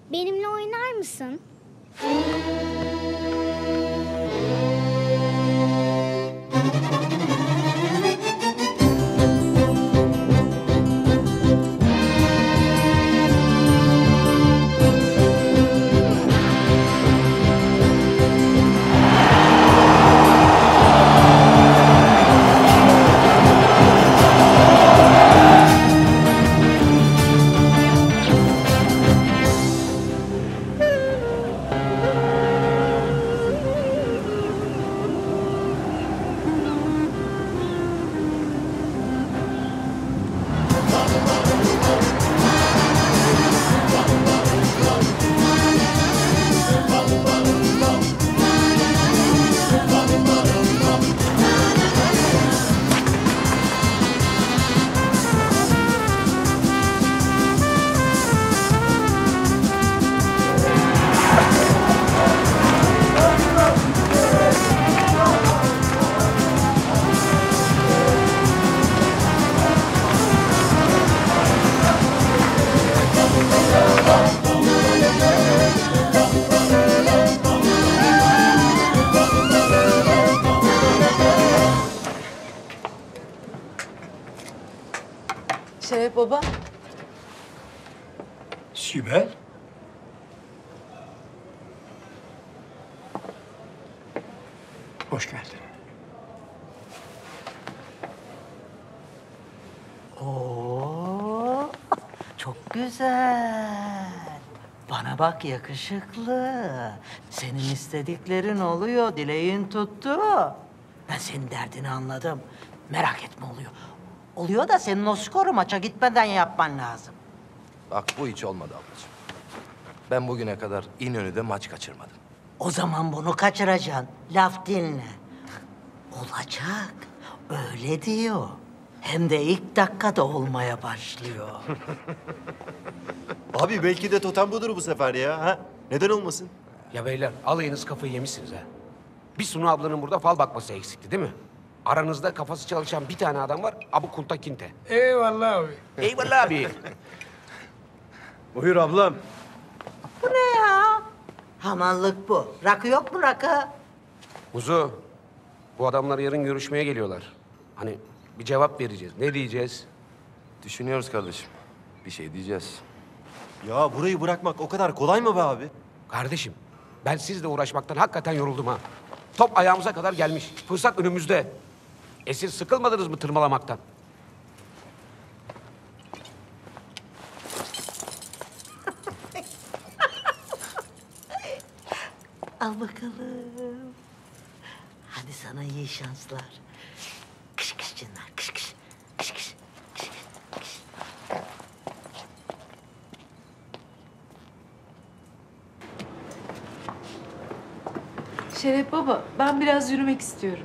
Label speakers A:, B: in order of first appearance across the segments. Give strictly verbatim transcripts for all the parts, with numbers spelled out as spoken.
A: Benimle oynar mısın?
B: Şeref baba.
C: Sibel. Hoş geldin.
D: Oo, çok güzel. Bana bak yakışıklı. Senin istediklerin oluyor, dileğin tuttu. Ben senin derdini anladım. Merak etme oluyor. Oluyor da senin o skoru maça gitmeden yapman lazım.
E: Bak bu hiç olmadı ablacığım. Ben bugüne kadar İnönü'de maç kaçırmadım.
D: O zaman bunu kaçıracaksın. Laf dinle. Olacak. Öyle diyor. Hem de ilk dakikada olmaya başlıyor.
F: Abi belki de totem budur bu sefer ya. Ha? Neden olmasın?
C: Ya beyler alayınız kafayı yemişsiniz ha. Bir Sunu ablanın burada fal bakması eksikti değil mi? Aranızda kafası çalışan bir tane adam var. Abu Kunta Kinte.
G: Eyvallah abi.
C: Eyvallah abi.
F: Buyur ablam.
D: Bu ne ya? Hamallık bu. Rakı yok mu rakı?
C: Muzu, bu adamlar yarın görüşmeye geliyorlar. Hani bir cevap vereceğiz. Ne diyeceğiz?
E: Düşünüyoruz kardeşim. Bir şey diyeceğiz.
F: Ya burayı bırakmak o kadar kolay mı be abi?
C: Kardeşim, ben sizle uğraşmaktan hakikaten yoruldum ha. Top ayağımıza kadar gelmiş. Fırsat önümüzde. E siz sıkılmadınız mı tırmalamaktan?
D: Al bakalım. Hadi sana iyi şanslar. Kış kış cinler, kış kış. Kış kış. Kış kış.
B: Şeref baba, ben biraz yürümek istiyorum.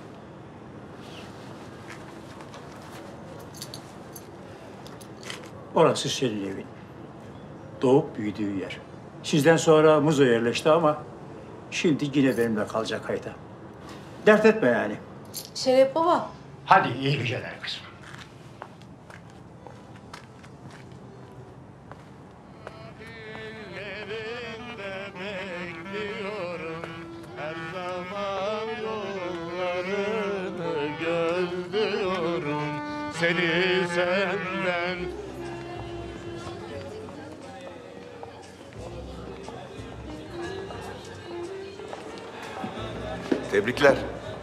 G: Orası senin evin. Doğup büyüdüğü yer. Sizden sonra Muzo yerleşti ama şimdi yine benimle kalacak Hayda. Dert etme yani.
B: Şeref baba,
G: Hadi iyi geceler kızım.
H: Seni senden
I: Tebrikler.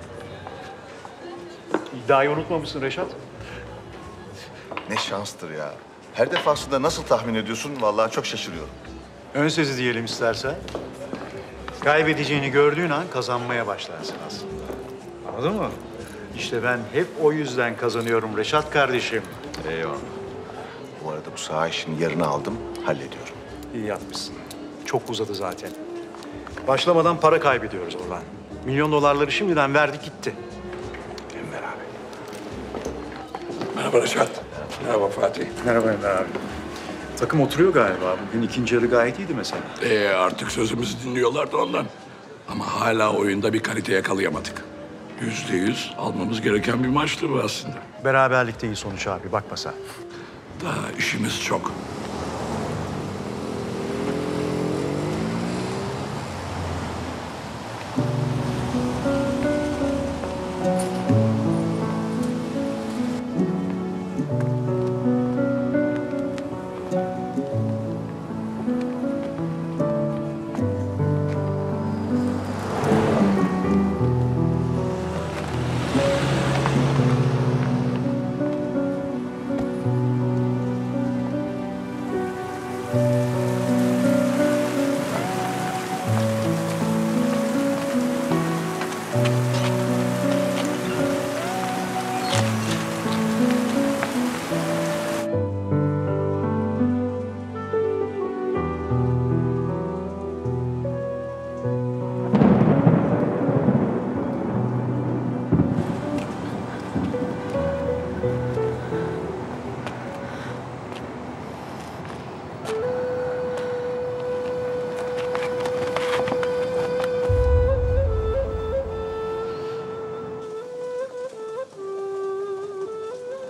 G: İddiayı unutmamışsın Reşat.
I: Ne şanstır ya. Her defasında nasıl tahmin ediyorsun? Vallahi çok şaşırıyorum.
J: Ön sezi diyelim istersen. Kaybedeceğini gördüğün an kazanmaya başlarsın aslında. Anladın mı? İşte ben hep o yüzden kazanıyorum Reşat kardeşim.
I: Eyvallah. Bu arada bu saha işini yarına aldım, hallediyorum.
J: İyi yapmışsın. Çok uzadı zaten. Başlamadan para kaybediyoruz Orhan. Milyon dolarları şimdiden verdik gitti.
I: Enver abi.
K: Merhaba Reşat. Merhaba Fatih.
J: Merhaba Enver abi. Takım oturuyor galiba. Bugün ikinci yarı gayet iyiydi mesela.
K: Ee, artık sözümüzü dinliyorlar da ondan. Ama hala oyunda bir kalite yakalayamadık. Yüzde yüz almamız gereken bir maçtı bu aslında.
J: Beraberlikte iyi sonuç abi, bakma sen.
K: Daha işimiz çok.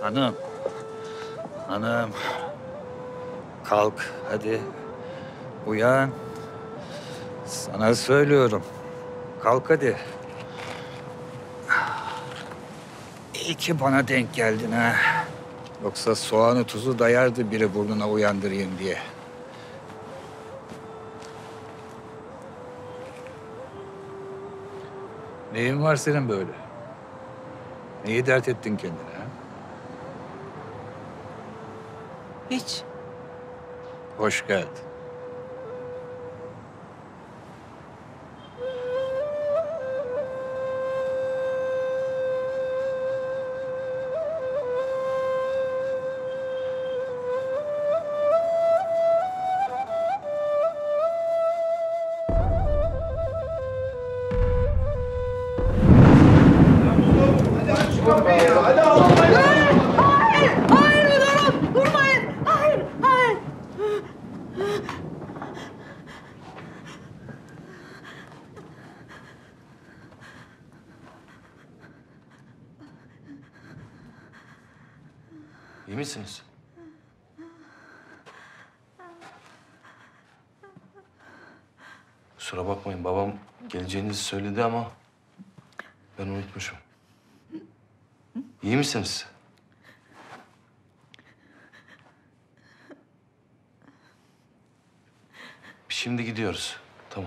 G: Hanım. Hanım. Kalk hadi. Uyan. Sana söylüyorum. Kalk hadi. İyi ki bana denk geldin ha. Yoksa soğanı tuzu dayardı biri burnuna uyandırayım diye. Neyin var senin böyle? Neyi dert ettin kendine ha?
B: Hiç.
G: Hoş geldin.
E: İyi misiniz? Kusura bakmayın, babam geleceğinizi söyledi ama ben unutmuşum. İyi misiniz? Şimdi gidiyoruz. Tamam.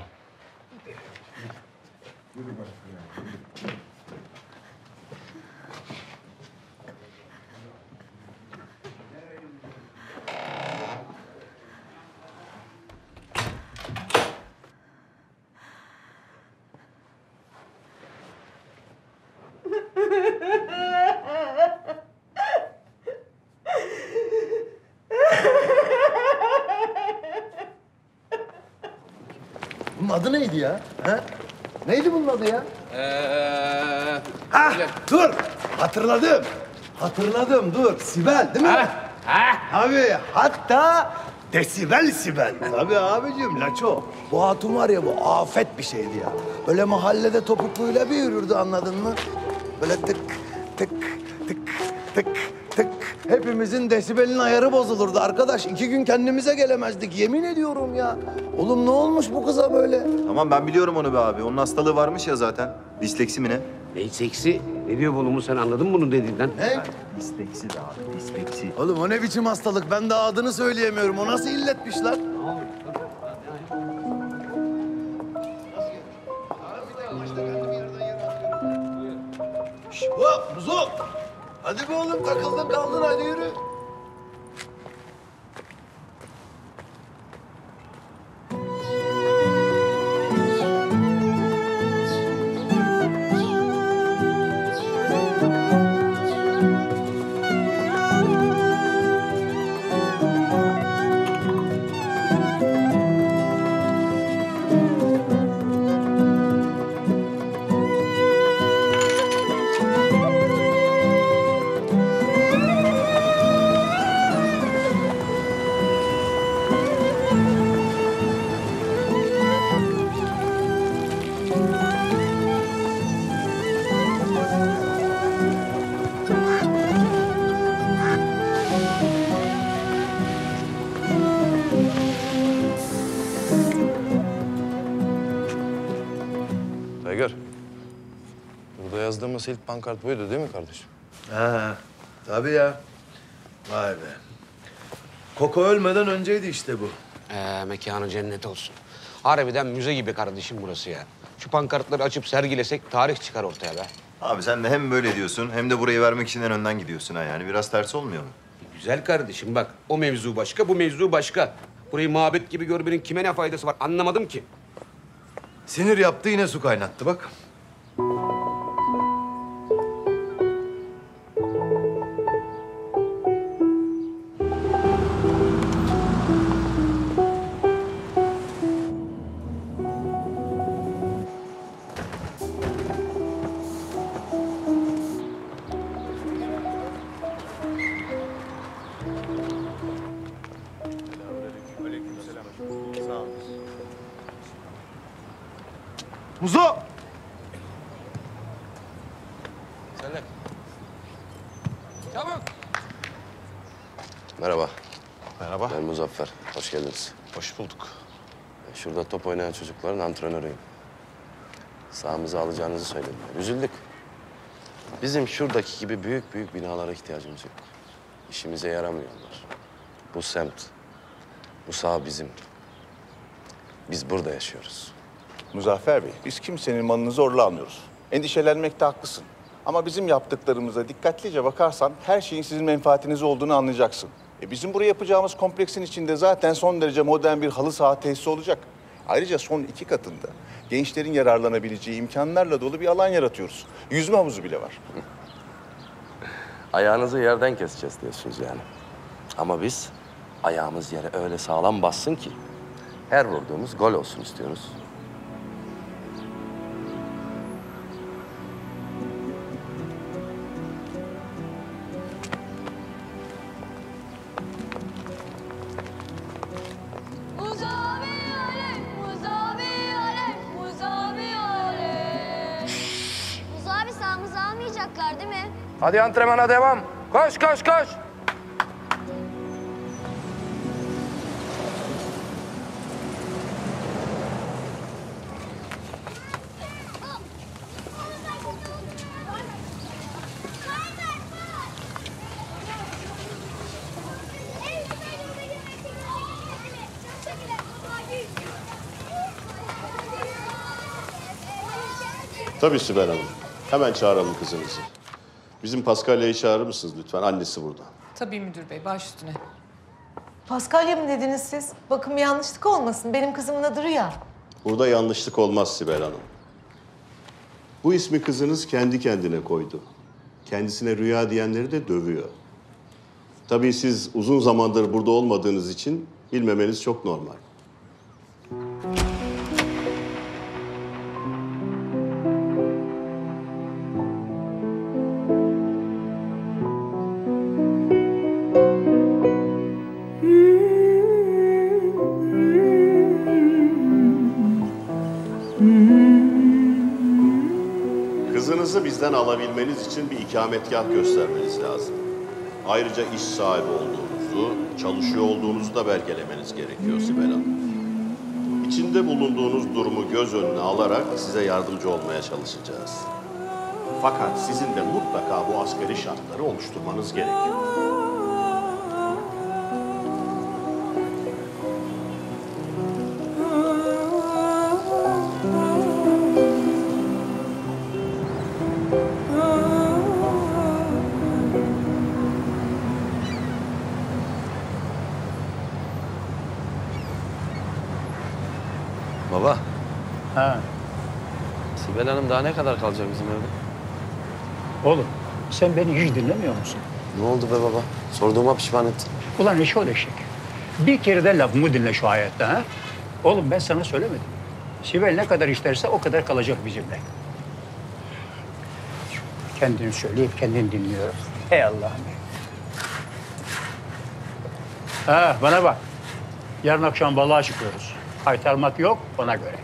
A: Bunun adı neydi ya? Ha? Neydi bunun adı ya?
C: Ee,
A: Ha, dur. Hatırladım. Hatırladım, dur. Sibel değil mi?
C: Ha, ha.
A: Abi, hatta Desibel Sibel. Tabii abicim, Laço. Bu hatun var ya, bu afet bir şeydi ya. Böyle mahallede topukluyla bir yürürdü, anladın mı? Böyle tık, tık, tık, tık, tık. Hepimizin desibelin ayarı bozulurdu arkadaş. İki gün kendimize gelemezdik, yemin ediyorum ya. Oğlum ne olmuş bu kıza böyle?
F: Tamam ben biliyorum onu be abi. Onun hastalığı varmış ya zaten. Disleksi mi ne?
C: Ne seksi? Ne diyor oğlum, sen anladın mı bunun dediğinden?
A: Ne?
F: Disleksi de abi, disleksi.
A: Oğlum o ne biçim hastalık? Ben de adını söyleyemiyorum. O nasıl illetmiş lan? Şş, hop, Muzo! Hadi be oğlum, takıldın kaldın, hadi yürü.
E: Tayygar, burada yazdığımız ilk pankart buydu değil mi kardeşim?
A: Ha, tabii ya. Vay be. Koko ölmeden önceydi işte bu.
C: Ee, mekanı cennet olsun. Harbiden müze gibi kardeşim burası ya. Şu pankartları açıp sergilesek tarih çıkar ortaya be.
F: Abi sen de hem böyle diyorsun hem de burayı vermek için en önden gidiyorsun ha yani. Biraz ters olmuyor mu?
C: Güzel kardeşim bak, o mevzu başka, bu mevzu başka. Burayı mabet gibi görmenin kime ne faydası var anlamadım ki.
A: Sinir yaptı, yine su kaynattı bak. Muzo!
C: Söyle. Çabuk.
H: Merhaba.
L: Merhaba.
H: Ben Muzaffer. Hoş geldiniz.
L: Hoş bulduk.
H: Şurada top oynayan çocukların antrenörüyüm. Sahamızı alacağınızı söylediler. Üzüldük. Bizim şuradaki gibi büyük büyük binalara ihtiyacımız yok. İşimize yaramıyorlar. Bu semt, bu saha bizim. Biz burada yaşıyoruz.
I: Muzaffer Bey, biz kimsenin malını zorla almıyoruz. Endişelenmekte haklısın. Ama bizim yaptıklarımıza dikkatlice bakarsan her şeyin sizin menfaatiniz olduğunu anlayacaksın. E bizim buraya yapacağımız kompleksin içinde zaten son derece modern bir halı saha tesisi olacak. Ayrıca son iki katında gençlerin yararlanabileceği imkanlarla dolu bir alan yaratıyoruz. Yüzme havuzu bile var.
H: Ayağınızı yerden keseceğiz diyorsunuz yani. Ama biz ayağımız yere öyle sağlam bassın ki her vurduğumuz gol olsun istiyoruz.
M: Değil mi?
E: Hadi antrenmana devam. Koş, koş, koş.
N: Tabii Sibel Hanım. Hemen çağıralım kızınızı. Bizim Paskalya'yı çağırır mısınız lütfen? Annesi burada.
B: Tabii müdür bey, baş üstüne.
O: Paskalya mı dediniz siz? Bakın bir yanlışlık olmasın. Benim kızımın adı Rüya.
N: Burada yanlışlık olmaz Sibel Hanım. Bu ismi kızınız kendi kendine koydu. Kendisine Rüya diyenleri de dövüyor. Tabii siz uzun zamandır burada olmadığınız için bilmemeniz çok normal. Kızınızı bizden alabilmeniz için bir ikametgah göstermeniz lazım. Ayrıca iş sahibi olduğunuzu, çalışıyor olduğunuzu da belgelemeniz gerekiyor Sibel Hanım. İçinde bulunduğunuz durumu göz önüne alarak size yardımcı olmaya çalışacağız. Fakat sizin de mutlaka bu asgari şartları oluşturmanız gerekiyor.
H: Baba.
G: Ha.
H: Sibel Hanım daha ne kadar kalacak bizim evde?
G: Oğlum sen beni hiç dinlemiyor musun?
H: Ne oldu be baba? Sorduğuma pişman ettin.
G: Ulan eşol eşek. Bir kere de lafımı dinle şu hayatta ha. Oğlum ben sana söylemedim. Sibel ne kadar isterse o kadar kalacak bizimle. Kendini söyleyip kendini dinliyorum. Ey Allah'ım. Ha bana bak. Yarın akşam balığa çıkıyoruz. Kaytarmak yok ona göre.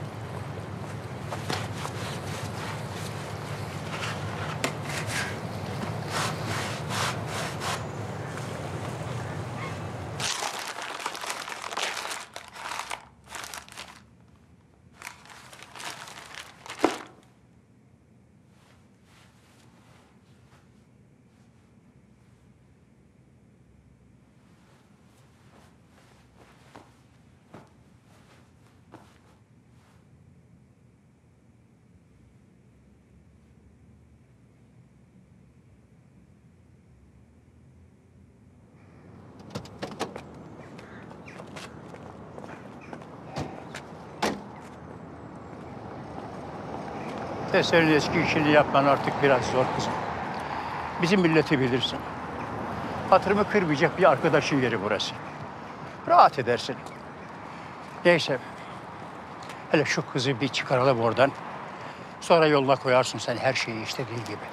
G: Senin eski işini yapman artık biraz zor kızım. Bizim milleti bilirsin. Hatırımı kırmayacak bir arkadaşın yeri burası. Rahat edersin. Neyse. Hele şu kızı bir çıkaralım oradan. Sonra yoluna koyarsın sen her şeyi istediğin gibi.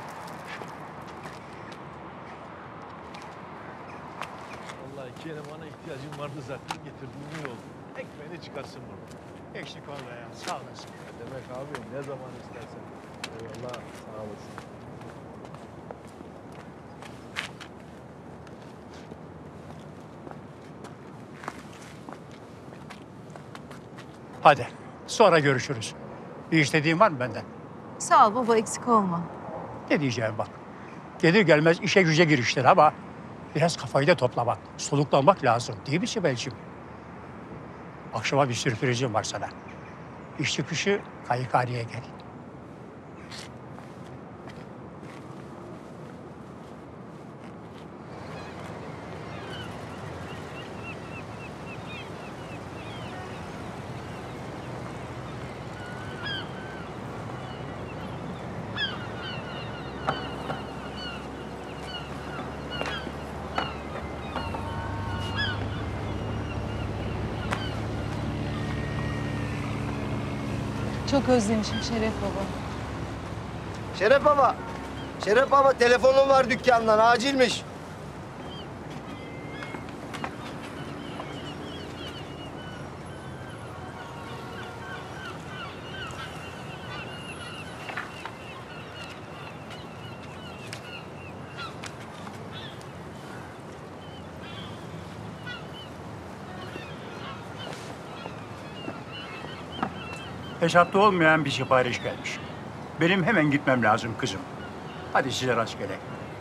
J: Vallahi iki elemana ihtiyacım vardı zaten getirdim iyi oldu. Ekmeğini çıkarsın burada.
G: Eksik olma ya. Sağ olasın.
J: Ne demek abi? Ne zaman istersen. Eyvallah. Sağ olasın.
G: Hadi sonra görüşürüz. Bir istediğin var mı benden?
O: Sağ ol baba, eksik olma.
G: Ne diyeceğim bak. Gelir gelmez işe güce giriştir ama biraz kafayı da toplamak, soluklanmak lazım değil mi Sibel'ciğim? Akşama bir sürprizim var sana. İş çıkışı kayıkhaneye gel.
O: Çok özlemişim Şeref baba.
L: Şeref baba. Şeref baba telefonum var dükkandan acilmiş.
G: Hesapta olmayan bir sipariş gelmiş. Benim hemen gitmem lazım kızım. Hadi size rastgele.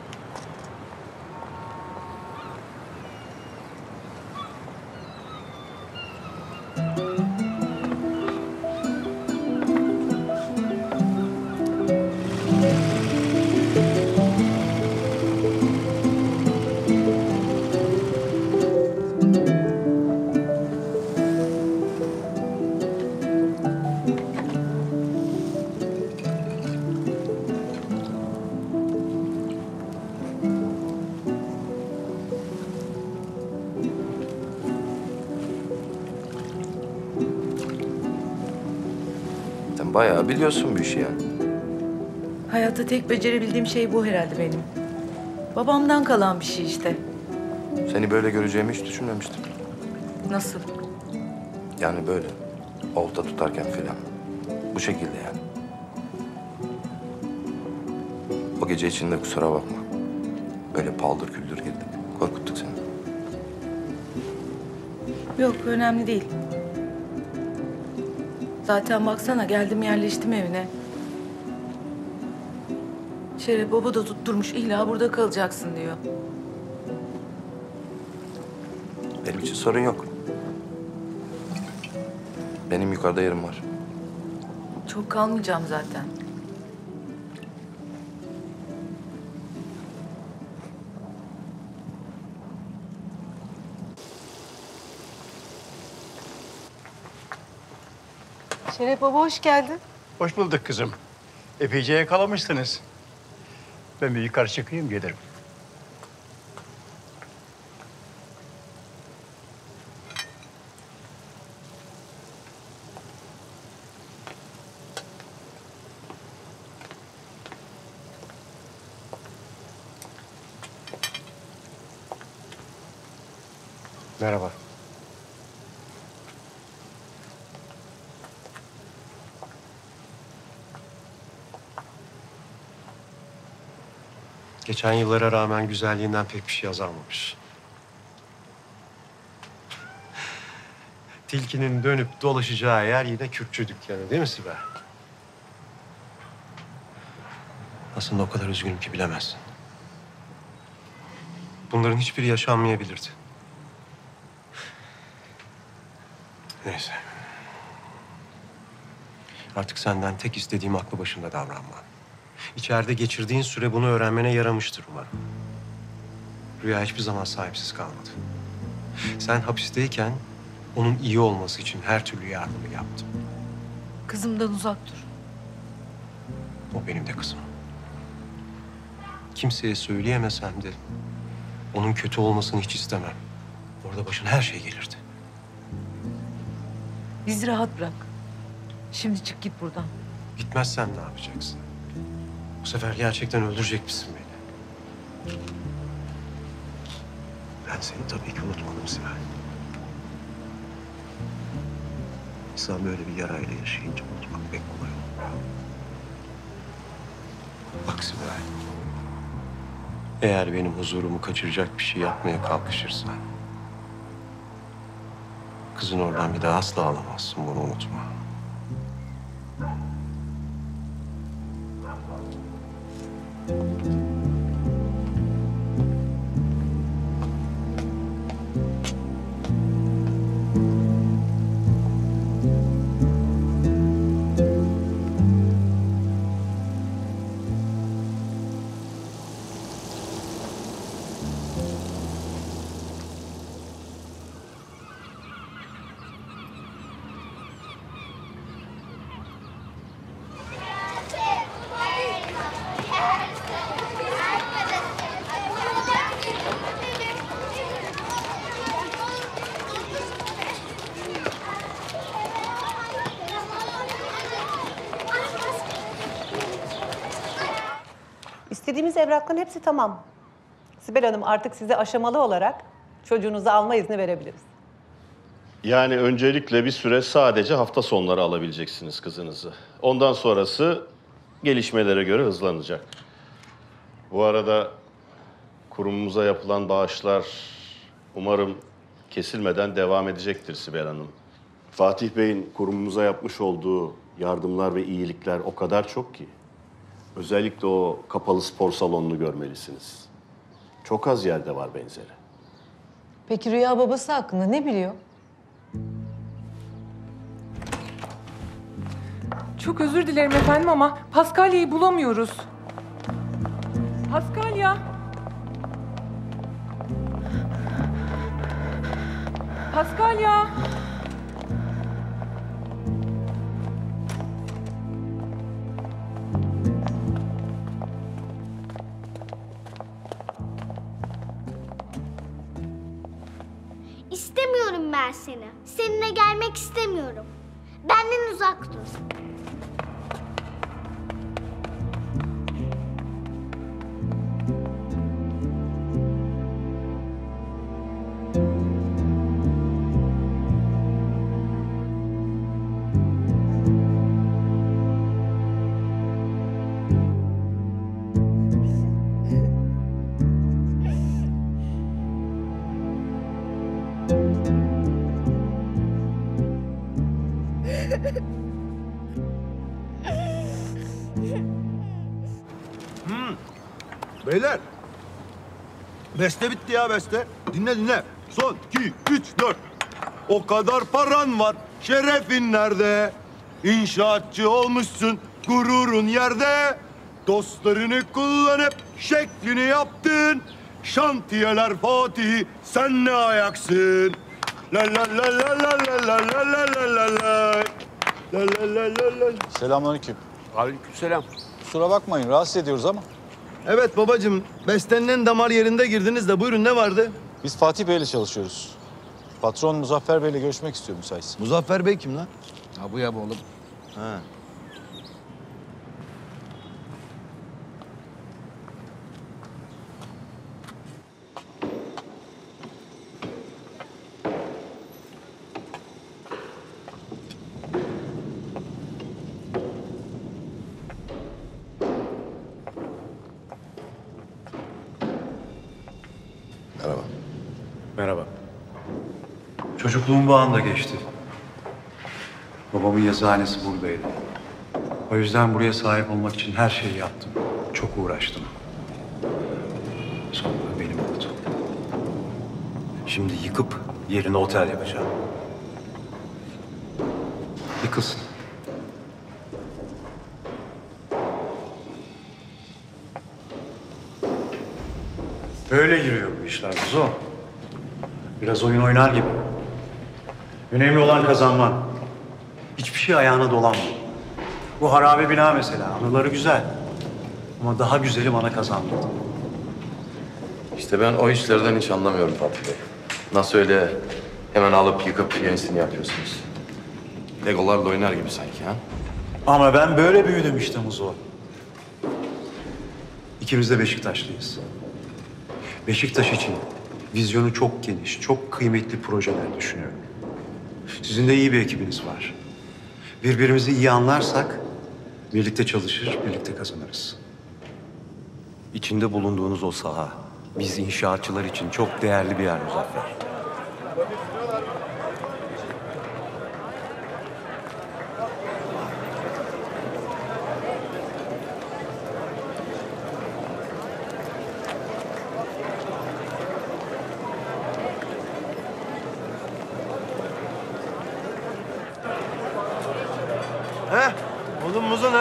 E: Sen bayağı biliyorsun bu işi yani.
M: Hayatta tek becerebildiğim şey bu herhalde benim. Babamdan kalan bir şey işte.
E: Seni böyle göreceğimi hiç düşünmemiştim.
M: Nasıl?
E: Yani böyle. Olta tutarken filan. Bu şekilde yani. O gece içinde kusura bakma. Böyle paldır küldür girdik. Korkuttuk seni.
M: Yok, önemli değil. Zaten baksana geldim yerleştim evine. Şeref baba da tutturmuş illa burada kalacaksın diyor.
E: Benim için sorun yok. Benim yukarıda yerim var.
M: Çok kalmayacağım zaten.
O: Şeref baba hoş geldin.
G: Hoş bulduk kızım. Epeyce yakalamışsınız. Ben bir yukarı çıkayım gelirim.
P: Merhaba. Geçen yıllara rağmen güzelliğinden pek bir şey azalmamış. Tilkinin dönüp dolaşacağı yer yine kürkçü dükkanı değil mi Sibel? Aslında o kadar üzgünüm ki bilemezsin. Bunların hiçbiri yaşanmayabilirdi. Neyse. Artık senden tek istediğim aklı başında davranman. İçeride geçirdiğin süre bunu öğrenmene yaramıştır umarım. Rüya hiçbir zaman sahipsiz kalmadı. Sen hapisteyken onun iyi olması için her türlü yardımı yaptım.
M: Kızımdan uzak dur.
P: O benim de kızım. Kimseye söyleyemesem de onun kötü olmasını hiç istemem. Orada başına her şey gelirdi.
M: Bizi rahat bırak. Şimdi çık git buradan.
P: Gitmezsem ne yapacaksın? Bu sefer gerçekten öldürecek misin beni? Ben seni tabii ki unutmadım Sibel. İnsan böyle bir yarayla yaşayınca unutmak pek kolay olmuyor. Bak Sibel, eğer benim huzurumu kaçıracak bir şey yapmaya kalkışırsan Kızın oradan bir daha asla alamazsın, bunu unutma.
Q: İstediğimiz evrakların hepsi tamam. Sibel Hanım artık size aşamalı olarak çocuğunuzu alma izni verebiliriz.
N: Yani öncelikle bir süre sadece hafta sonları alabileceksiniz kızınızı. Ondan sonrası gelişmelere göre hızlanacak. Bu arada kurumumuza yapılan bağışlar umarım kesilmeden devam edecektir Sibel Hanım. Fatih Bey'in kurumumuza yapmış olduğu yardımlar ve iyilikler o kadar çok ki. Özellikle o kapalı spor salonunu görmelisiniz. Çok az yerde var benzeri.
O: Peki Rüya babası hakkında ne biliyor?
B: Çok özür dilerim efendim ama Paskalya'yı bulamıyoruz. Paskalya. Paskalya.
R: İstemiyorum ben seni. Seninle gelmek istemiyorum. Benden uzak dur.
A: Hmm. Beyler. Beste bitti ya beste. Dinle dinle. Son, iki, üç, dört. O kadar paran var. Şerefin nerede? İnşaatçı olmuşsun. Gururun yerde. Dostlarını kullanıp şeklini yaptın. Şantiyeler Fatih, sen ne ayaksın? La la la la la la la la la la la la. La la la la la.
J: Selamünaleyküm.
C: Aleykümselam.
J: Kusura bakmayın, rahatsız ediyoruz ama.
A: Evet babacığım, bestenin en damar yerinde girdiniz de buyurun ne vardı?
J: Biz Fatih Bey'le çalışıyoruz. Patron Muzaffer Bey'le görüşmek istiyor müsaitse.
A: Muzaffer Bey kim lan?
C: Ha bu ya bu oğlum.
A: Ha.
H: Merhaba.
P: Merhaba.
S: Çocukluğum bu anda geçti. Babamın yazıhanesi buradaydı. O yüzden buraya sahip olmak için her şeyi yaptım. Çok uğraştım. Sonra benim oldu. Şimdi yıkıp yerine otel yapacağım. Yıkılsın. Böyle giriyor bu işler Buzo. Biraz oyun oynar gibi. Önemli olan kazanman. Hiçbir şey ayağına dolanma. Bu harabe bina mesela, anıları güzel. Ama daha güzeli bana kazandırdı.
H: İşte ben o işlerden hiç anlamıyorum Fatih Bey. Nasıl öyle hemen alıp yıkıp yenisini yapıyorsunuz? Legolarla oynar gibi sanki ha?
S: Ama ben böyle büyüdüm işte Muzo. İkimiz de Beşiktaşlıyız. Beşiktaş için vizyonu çok geniş, çok kıymetli projeler düşünüyorum. Sizin de iyi bir ekibiniz var. Birbirimizi iyi anlarsak birlikte çalışır, birlikte kazanırız.
P: İçinde bulunduğunuz o saha, biz inşaatçılar için çok değerli bir yer Muzaffer.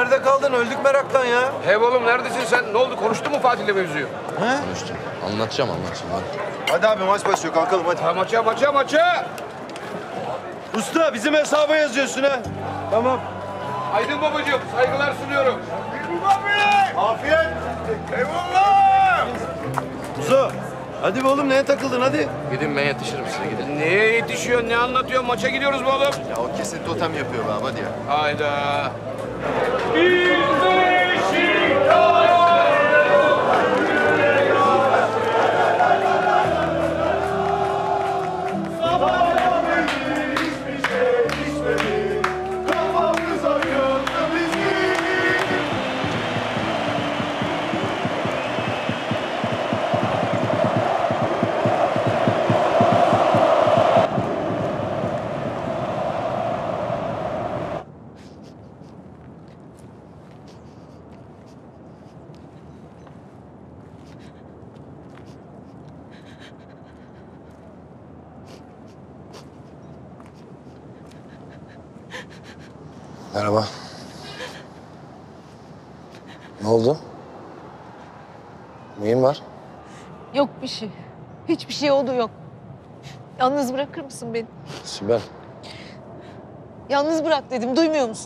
A: nerede kaldın? Öldük meraktan ya.
C: Hey oğlum neredesin sen? Ne oldu? Konuştun mu Fatih'le mevzuyu?
A: He?
H: Konuştum. Anlatacağım anlatacağım hadi.
F: Hadi abi maç başlıyor kalkalım hadi.
C: Ha, maça maça maça.
L: Usta bizim hesaba yazıyorsun ha.
A: Tamam.
C: Aydın babacığım saygılar sunuyorum.
L: Afiyet.
A: Eyvallah. Muzo. Hadi be oğlum neye takıldın hadi.
H: Gidin ben yetişirim size gidin.
C: Neye yetişiyor? Ne anlatıyor? Maça gidiyoruz mu oğlum?
F: Ya o kesin totem yapıyor be abi hadi ya.
C: Hayda.
H: Merhaba. Ne oldu? Neyin var?
O: Yok bir şey. Hiçbir şey oldu yok. Yalnız bırakır mısın beni?
H: Sibel.
O: Yalnız bırak dedim. Duymuyor musun?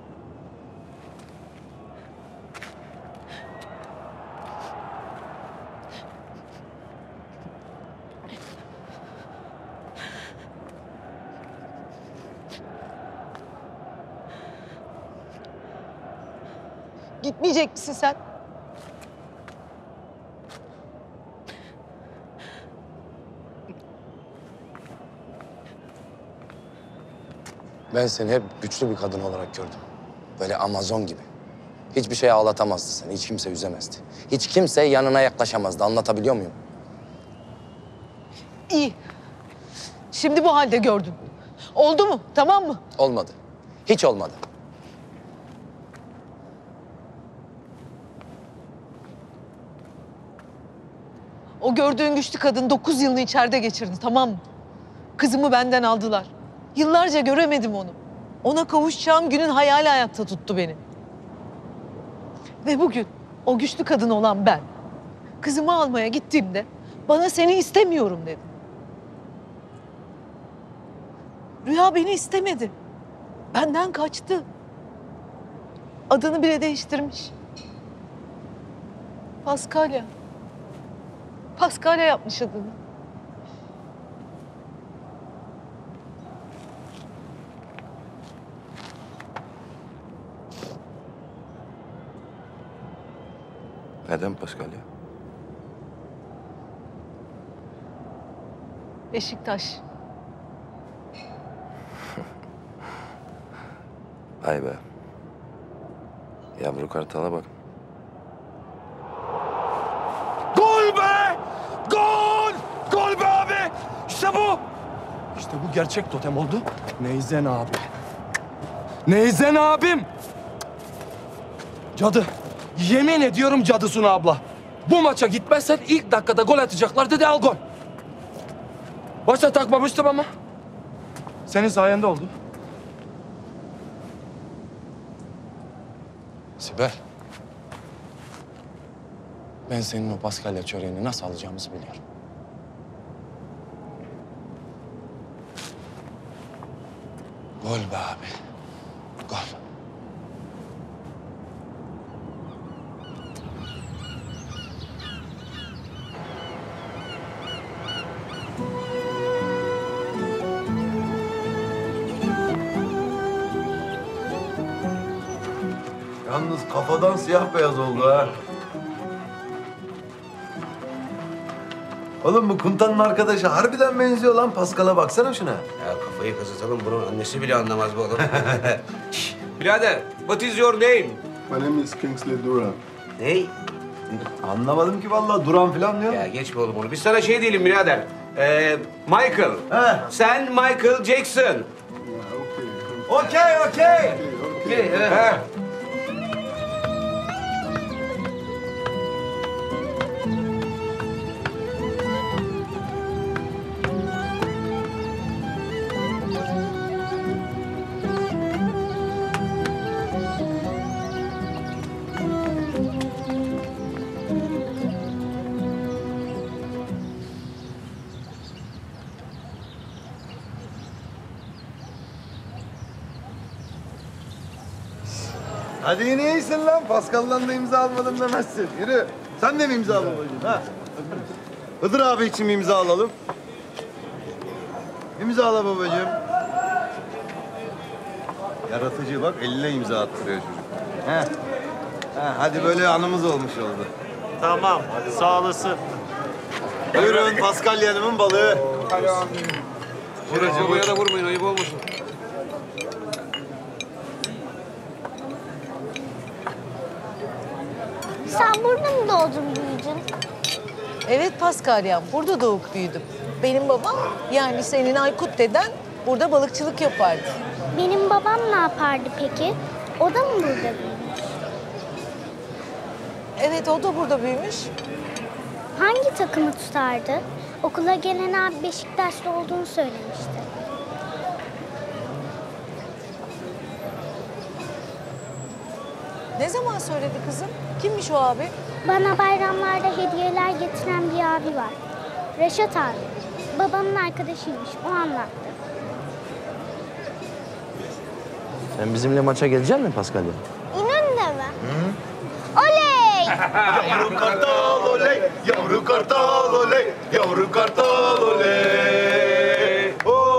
O: Gitmeyecek misin sen?
H: Ben seni hep güçlü bir kadın olarak gördüm. Böyle Amazon gibi. Hiçbir şey ağlatamazdı seni, hiç kimse üzemezdi. Hiç kimse yanına yaklaşamazdı, anlatabiliyor muyum?
O: İyi. Şimdi bu halde gördün. Oldu mu? Tamam mı?
H: Olmadı. Hiç olmadı.
O: O gördüğün güçlü kadın dokuz yılını içeride geçirdi, tamam mı? Kızımı benden aldılar. Yıllarca göremedim onu. Ona kavuşacağım günün hayali ayakta tuttu beni. Ve bugün o güçlü kadın olan ben, kızımı almaya gittiğimde bana seni istemiyorum dedi. Rüya beni istemedi. Benden kaçtı. Adını bile değiştirmiş. Paskalya. Paskalya yapmış adını.
H: Neden Paskalya?
O: Beşiktaş.
H: Ay be. Yavru kartala bak.
A: Gol be! Gol! Gol be abi! İşte bu! İşte bu gerçek totem oldu. Neyzen abi. Neyzen abim! Cadı. Yemin ediyorum cadısın abla. Bu maça gitmezsen ilk dakikada gol atacaklar dedi, al gol. Başta takmamıştım ama. Senin sayende oldu.
H: Sibel. Ben senin o Paskalya çöreğini nasıl alacağımızı biliyorum. Gol be abi. Gol.
A: Yalnız kafadan siyah beyaz oldu ha. Oğlum bu Kunta'nın arkadaşı harbiden benziyor lan. Pascal'a baksana şuna.
C: Ya kafayı kazıtalım, bunun annesi bile anlamaz bu oğlum. Şş, birader, what is your name?
T: My name is Kingsley Duran.
C: Ney?
A: Anlamadım ki vallahi, Duran falan diyor.
C: Ya geç be oğlum onu. Biz sana şey diyelim birader. Ee, Michael.
A: He.
C: Sen Michael Jackson.
A: Okey, okey.
C: Okey, he.
A: Hadi yine iyisin lan. Pascal'dan da imza almadım demezsin. Yürü. Sen de mi imza babacığım ha? Hıdır abi için mi imza alalım? İmzala babacığım. Yaratıcı bak eline imza attırıyor çocuk. He. He, hadi böyle anımız olmuş oldu.
J: Tamam, hadi sağ olasın.
A: Buyurun Pascal Hanım'ın balığı.
C: Buraya, buraya da vurmayın, ayıp olmasın.
R: Sen burada mı doğdun büyüdün?
O: Evet Paskalya'm, burada doğup büyüdüm. Benim babam, yani senin Aykut deden burada balıkçılık yapardı.
R: Benim babam ne yapardı peki? O da mı burada büyümüş?
O: Evet, o da burada büyümüş.
R: Hangi takımı tutardı? Okula gelen abi Beşiktaşlı olduğunu söylemişti.
O: Ne zaman söyledi kızım? Kimmiş o abi?
R: Bana bayramlarda hediyeler getiren bir abi var. Reşat abi. Babamın arkadaşıymış, o anlattı.
E: Sen bizimle maça gelecek misin Paskalya?
R: İnönü'ne mi? Oley!
A: Yavru kartal oley, yavru kartal oley, yavru kartal oley.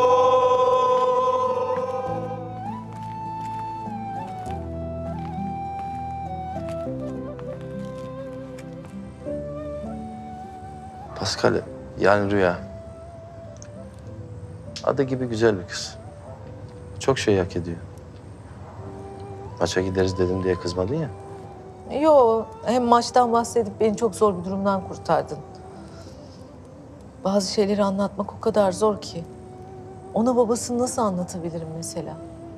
H: Pascal, yani Rüya. Adı gibi güzel bir kız. Çok şey hak ediyor. Maça gideriz dedim diye kızmadın ya.
O: Yo, hem maçtan bahsedip beni çok zor bir durumdan kurtardın. Bazı şeyleri anlatmak o kadar zor ki. Ona babasını nasıl anlatabilirim mesela?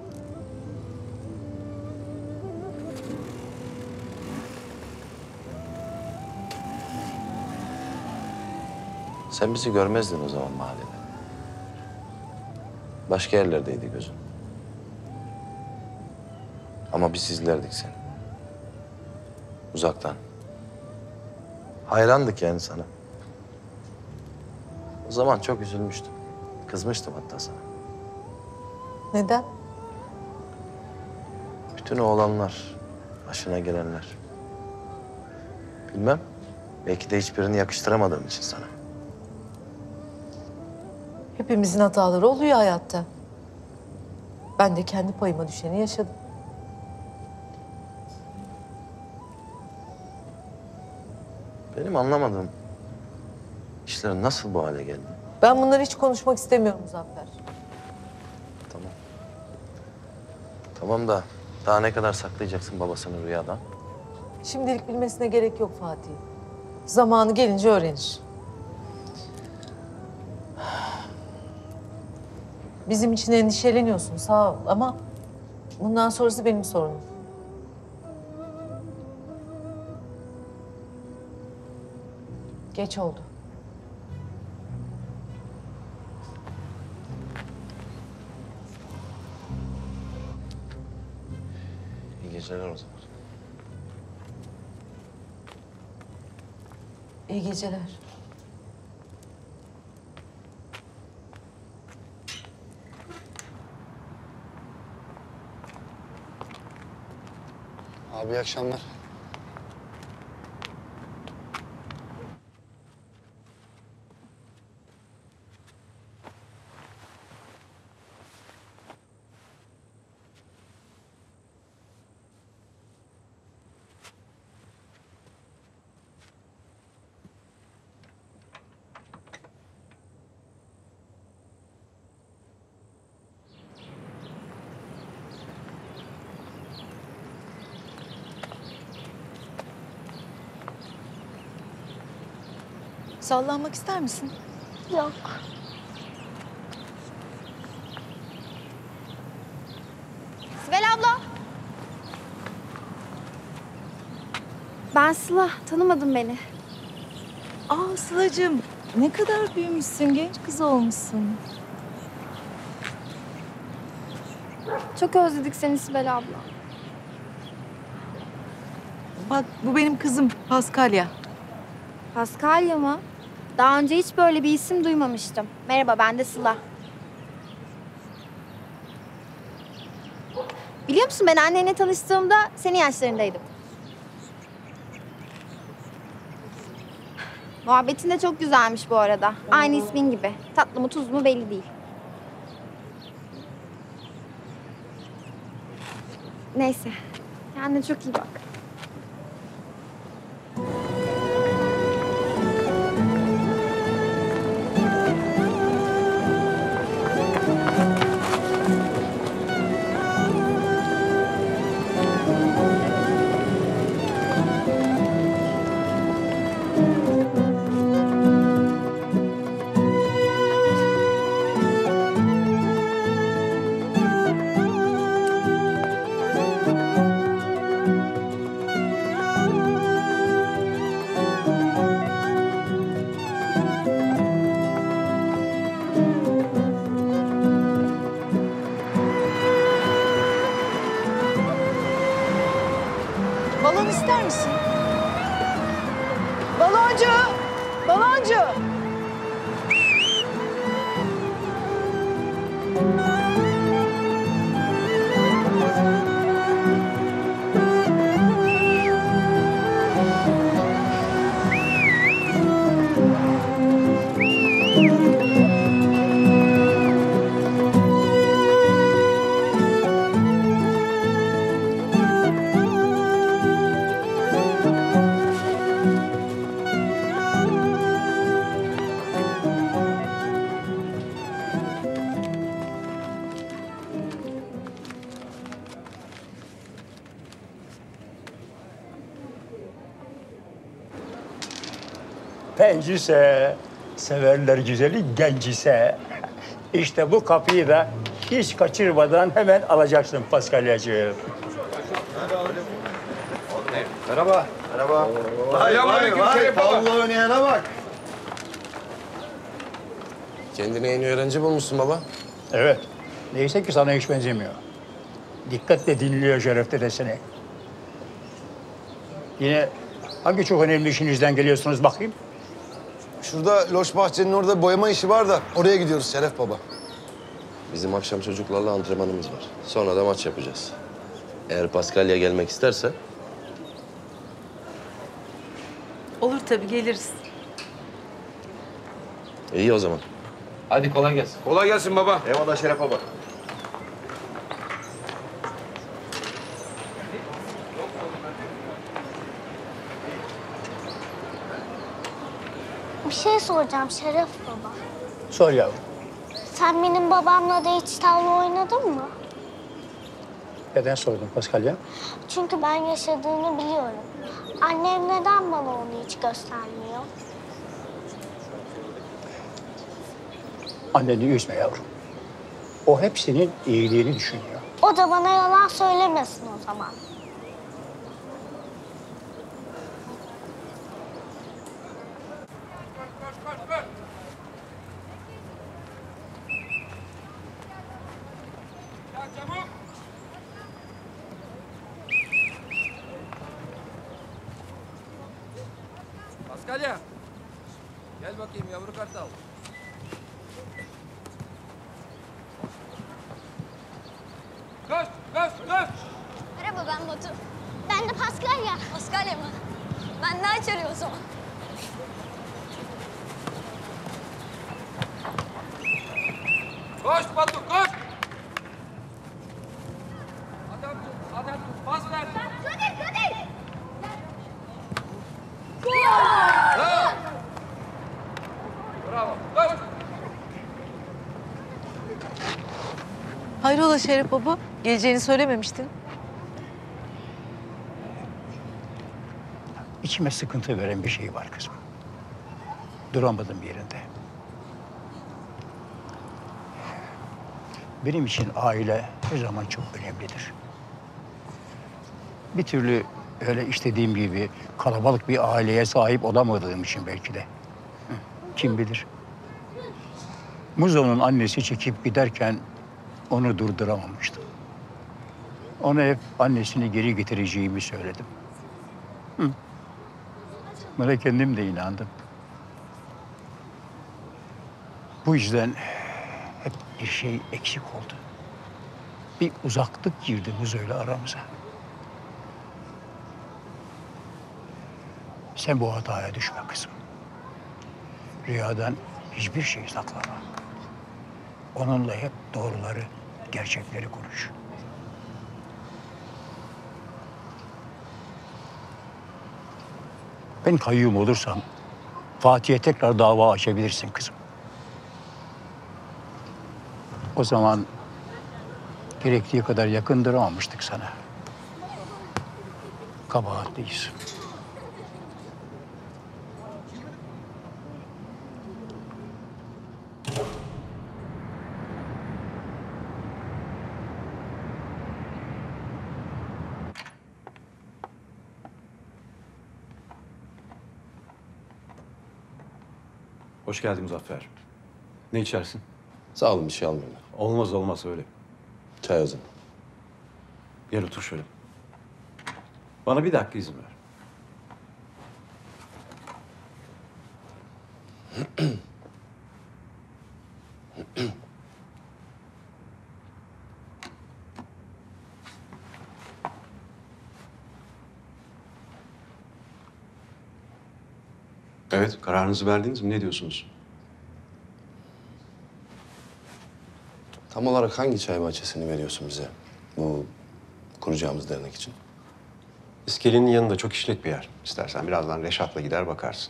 H: Sen bizi görmezdin o zaman mahallede. Başka yerlerdeydi gözün. Ama biz izlerdik seni. Uzaktan. Hayrandık yani sana. O zaman çok üzülmüştüm. Kızmıştım hatta sana.
O: Neden?
H: Bütün o olanlar, başına gelenler. Bilmem, belki de hiçbirini yakıştıramadığım için sana.
O: Hepimizin hataları oluyor hayatta. Ben de kendi payıma düşeni yaşadım.
H: Benim anlamadığım işler nasıl bu hale geldi?
O: Ben bunları hiç konuşmak istemiyorum Muzaffer.
H: Tamam. Tamam da daha ne kadar saklayacaksın babasını Rüya'dan?
O: Şimdilik bilmesine gerek yok Fatih. Zamanı gelince öğrenir. Bizim için endişeleniyorsun, sağ ol ama bundan sonrası benim sorunum. Geç oldu.
H: İyi geceler o zaman.
O: İyi geceler.
U: Abi iyi akşamlar.
M: Sallanmak ister misin?
R: Yok.
V: Sibel abla. Ben Sıla. Tanımadın beni.
M: Aa Sıla'cığım, ne kadar büyümüşsün, genç kız olmuşsun.
V: Çok özledik seni Sibel abla.
M: Bak bu benim kızım Paskalya.
V: Paskalya mı? Daha önce hiç böyle bir isim duymamıştım. Merhaba, ben de Sıla. Biliyor musun ben annenle tanıştığımda senin yaşlarındaydım. Muhabbetin de çok güzelmiş bu arada. Aynı ismin gibi. Tatlı mı tuzlu mu belli değil. Neyse. Kendine çok iyi bak.
O: Balon ister misin? Baloncu! Baloncu!
G: Pencise, severler güzeli gencise. İşte bu kapıyı da hiç kaçırmadan hemen alacaksın Paskalyacığım.
A: Merhaba. Merhaba.
H: Selamünaleyküm Şeref Baba.
A: Tavla oynayana bak.
H: Kendine yeni öğrenci bulmuşsun baba.
G: Evet. Neyse ki sana hiç benzemiyor. Dikkatle dinliyor Şeref dedesini. Yine hangi çok önemli işinizden geliyorsunuz bakayım?
D: Şurada loş bahçenin orada boyama işi var da oraya gidiyoruz Şeref Baba.
H: Bizim akşam çocuklarla antrenmanımız var. Sonra da maç yapacağız. Eğer Paskalya gelmek isterse...
M: Olur tabii, geliriz.
H: iyi o zaman. Hadi kolay gelsin.
C: Kolay gelsin baba.
F: Eyvallah Şeref Baba.
R: Bir şey soracağım Şeref baba.
G: Sor yavrum.
R: Sen benim babamla da hiç tavla oynadın mı?
G: Neden sordun Paskalya?
R: Çünkü ben yaşadığını biliyorum. Annem neden bana onu hiç göstermiyor?
G: Anneni üzme yavrum. O hep senin iyiliğini düşünüyor.
R: O da bana yalan söylemesin o zaman.
E: Paskalya. Gel bakayım yavru kartal.
V: Koş, koş, koş. Merhaba ben Batu.
R: Ben de Paskalya.
V: Paskalya mı? Ben ne açarıyor o zaman?
E: Koş Batu koş. Adam tut, adam tut. Pas ver.
V: Kadir, Kadir.
E: Bravo. Bravo. Koş.
O: Hayrola Şeref baba? Geleceğini söylememiştin.
G: İçime sıkıntı veren bir şey var kızım. Duramadım yerinde. Benim için aile her zaman çok önemlidir. Bir türlü öyle istediğim gibi kalabalık bir aileye sahip olamadığım için belki de. Hı, kim bilir. Muzo'nun annesi çekip giderken onu durduramamıştım. Ona hep annesini geri getireceğimi söyledim. Hı. Buna kendim de inandım. Bu yüzden hep bir şey eksik oldu. Bir uzaklık girdi öyle aramıza. Sen bu hataya düşme kızım. Rüyadan hiçbir şey saklama. Onunla hep doğruları, gerçekleri konuş. Ben kayyum olursam Fatih'e tekrar dava açabilirsin kızım. O zaman gerektiği kadar yakın duramamıştık sana. Kabahatliyiz.
S: Hoş geldin Muzaffer. Ne içersin?
H: Sağ olun, bir şey almıyorum.
S: Olmaz olmaz öyle.
H: Çay o zaman.
S: Gel otur şöyle. Bana bir dakika izin ver. Evet, kararınızı verdiniz mi? Ne diyorsunuz?
H: Tam olarak hangi çay bahçesini veriyorsun bize? Bu kuracağımız dernek için.
P: İskelenin yanında çok işlek bir yer. İstersen birazdan Reşat'la gider bakarsın.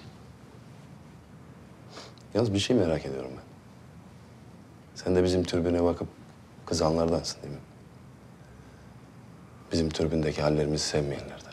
H: Yalnız bir şey merak ediyorum ben. Sen de bizim türbüne bakıp kızanlardansın değil mi? Bizim türbündeki hallerimizi sevmeyenlerden.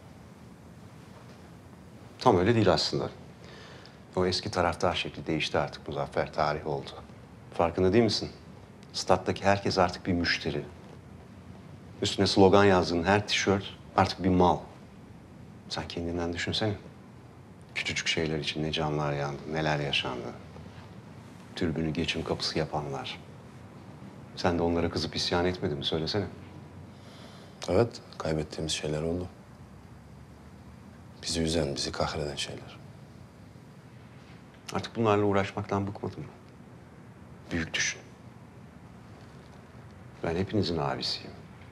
P: Tam öyle değil aslında. O eski taraftar şekli değişti artık Muzaffer. Tarih oldu. Farkında değil misin? Stat'taki herkes artık bir müşteri. Üstüne slogan yazdığın her tişört artık bir mal. Sen kendinden düşünsene. Küçücük şeyler için ne canlar yandı, neler yaşandı. Türbünü geçim kapısı yapanlar. Sen de onlara kızıp isyan etmedin mi? Söylesene.
H: Evet, kaybettiğimiz şeyler oldu. Bizi üzen, bizi kahreden şeyler.
P: Artık bunlarla uğraşmaktan bıkmadın mı? Büyük düşün. Ben hepinizin abisiyim.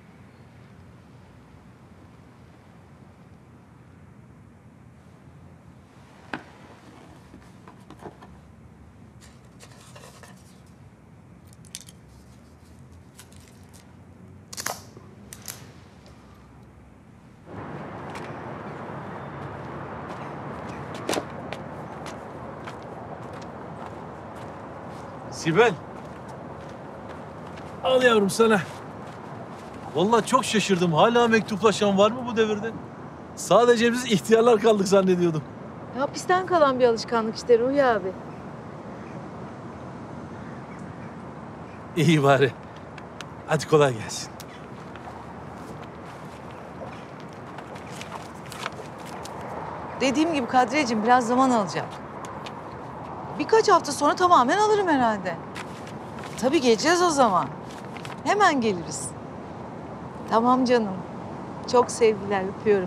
K: Sibel. Al yavrum sana. Vallahi çok şaşırdım. Hala mektuplaşan var mı bu devirde? Sadece biz ihtiyarlar kaldık zannediyordum.
O: Hapisten kalan bir alışkanlık işte Ruhi abi.
K: İyi bari. Hadi kolay gelsin.
O: Dediğim gibi Kadriyeciğim biraz zaman alacak. Birkaç hafta sonra tamamen alırım herhalde. Tabii geleceğiz o zaman. Hemen geliriz. Tamam canım. Çok sevgiler, öpüyorum.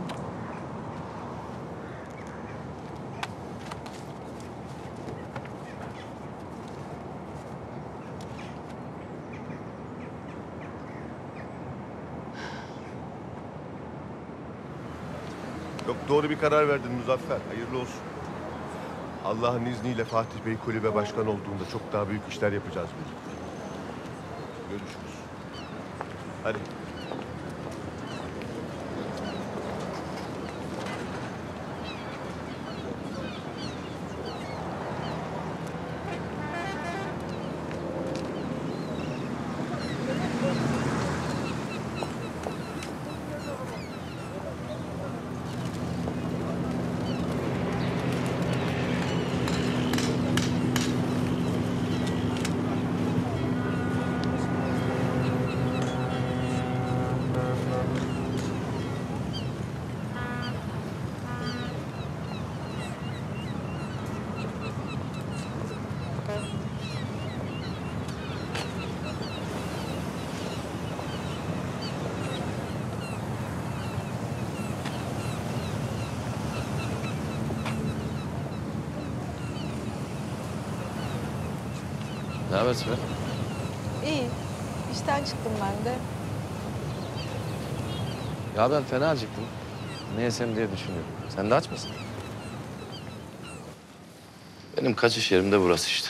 U: Çok doğru bir karar verdin Muzaffer. Hayırlı olsun. Allah'ın izniyle Fatih Bey kulübe başkan olduğunda çok daha büyük işler yapacağız birlikte. Görüşürüz. Hadi.
H: Ne haber Sibel?
O: İyi. İşten çıktım ben de.
H: Ya ben fena acıktım. Ne yesem diye düşünüyorum. Sen de aç mısın? Benim kaçış yerim de burası işte.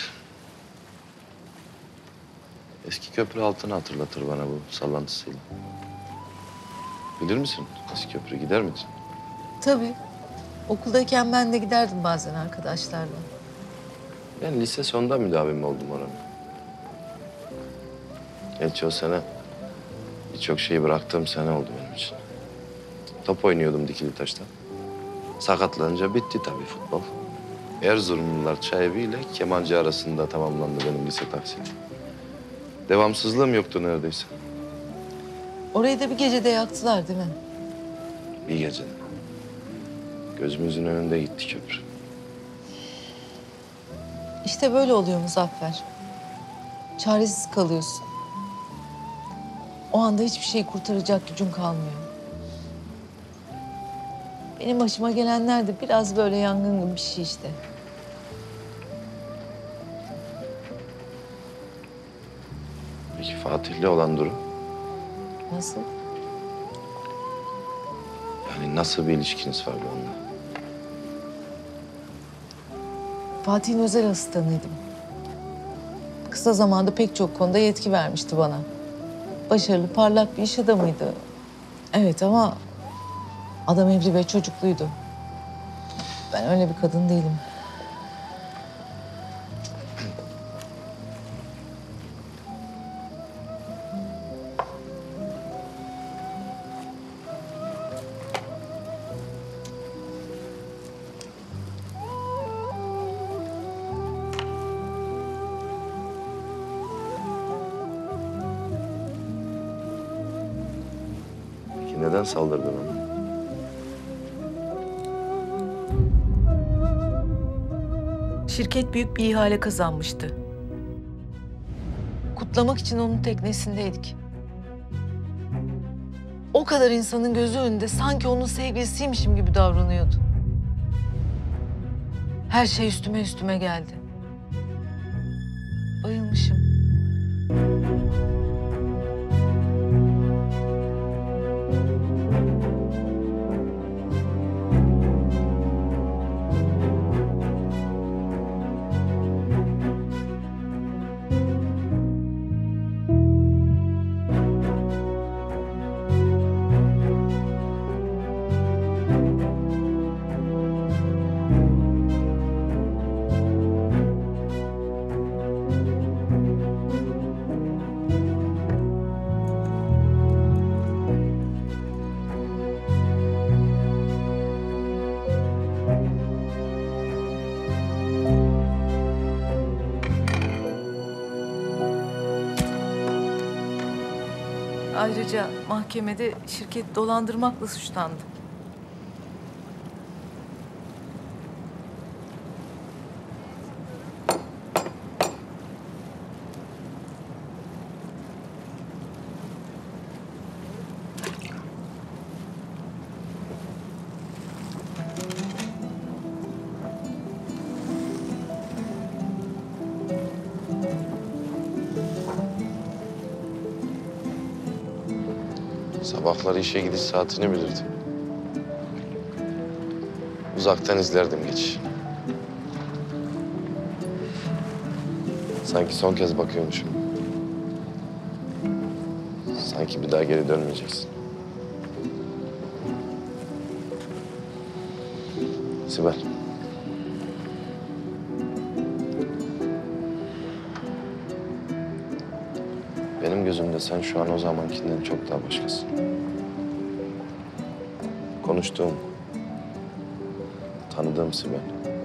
H: Eski köprü altını hatırlatır bana bu sallantısıyla. Bilir misin eski köprü, gider miydin?
O: Tabii. Okuldayken ben de giderdim bazen arkadaşlarla.
H: Ben lise sonunda müdavim oldum oranın. Gerçi o sene birçok şeyi bıraktığım sene oldu benim için. Top oynuyordum Dikili Taş'ta. Sakatlanınca bitti tabii futbol. Erzurumlular Çayeli ile Kemancı arasında tamamlandı benim lise tahsili. Devamsızlığım yoktu neredeyse.
O: Orayı da bir gecede yaktılar değil mi?
H: Bir gecede. Gözümüzün önünde gitti köprü.
O: İşte böyle oluyor Muzaffer. Çaresiz kalıyorsun. O anda hiçbir şeyi kurtaracak gücün kalmıyor. Benim başıma gelenler de biraz böyle yangın gibi bir şey işte.
H: Peki Fatih'le olan durum?
O: Nasıl?
H: Yani nasıl bir ilişkiniz vardı onunla?
O: Fatih'in özel asistanıydım. Kısa zamanda pek çok konuda yetki vermişti bana. Başarılı, parlak bir iş adamıydı. Evet ama adam evli ve çocukluydu. Ben öyle bir kadın değilim.
H: Peki neden saldırdın ona?
O: Şirket büyük bir ihale kazanmıştı. Kutlamak için onun teknesindeydik. O kadar insanın gözü önünde sanki onun sevgilisiymişim gibi davranıyordu. Her şey üstüme üstüme geldi. Bayılmışım. Ayrıca mahkemede şirket dolandırmakla suçlandı.
H: Sabahları işe gidiş saatini bilirdim. Uzaktan izlerdim geçişi. Sanki son kez bakıyormuşum. Sanki bir daha geri dönmeyeceksin. Sibel. Benim gözümde sen şu an o zamankinden çok daha başkasın. Konuştuğum, tanıdığım Sibel.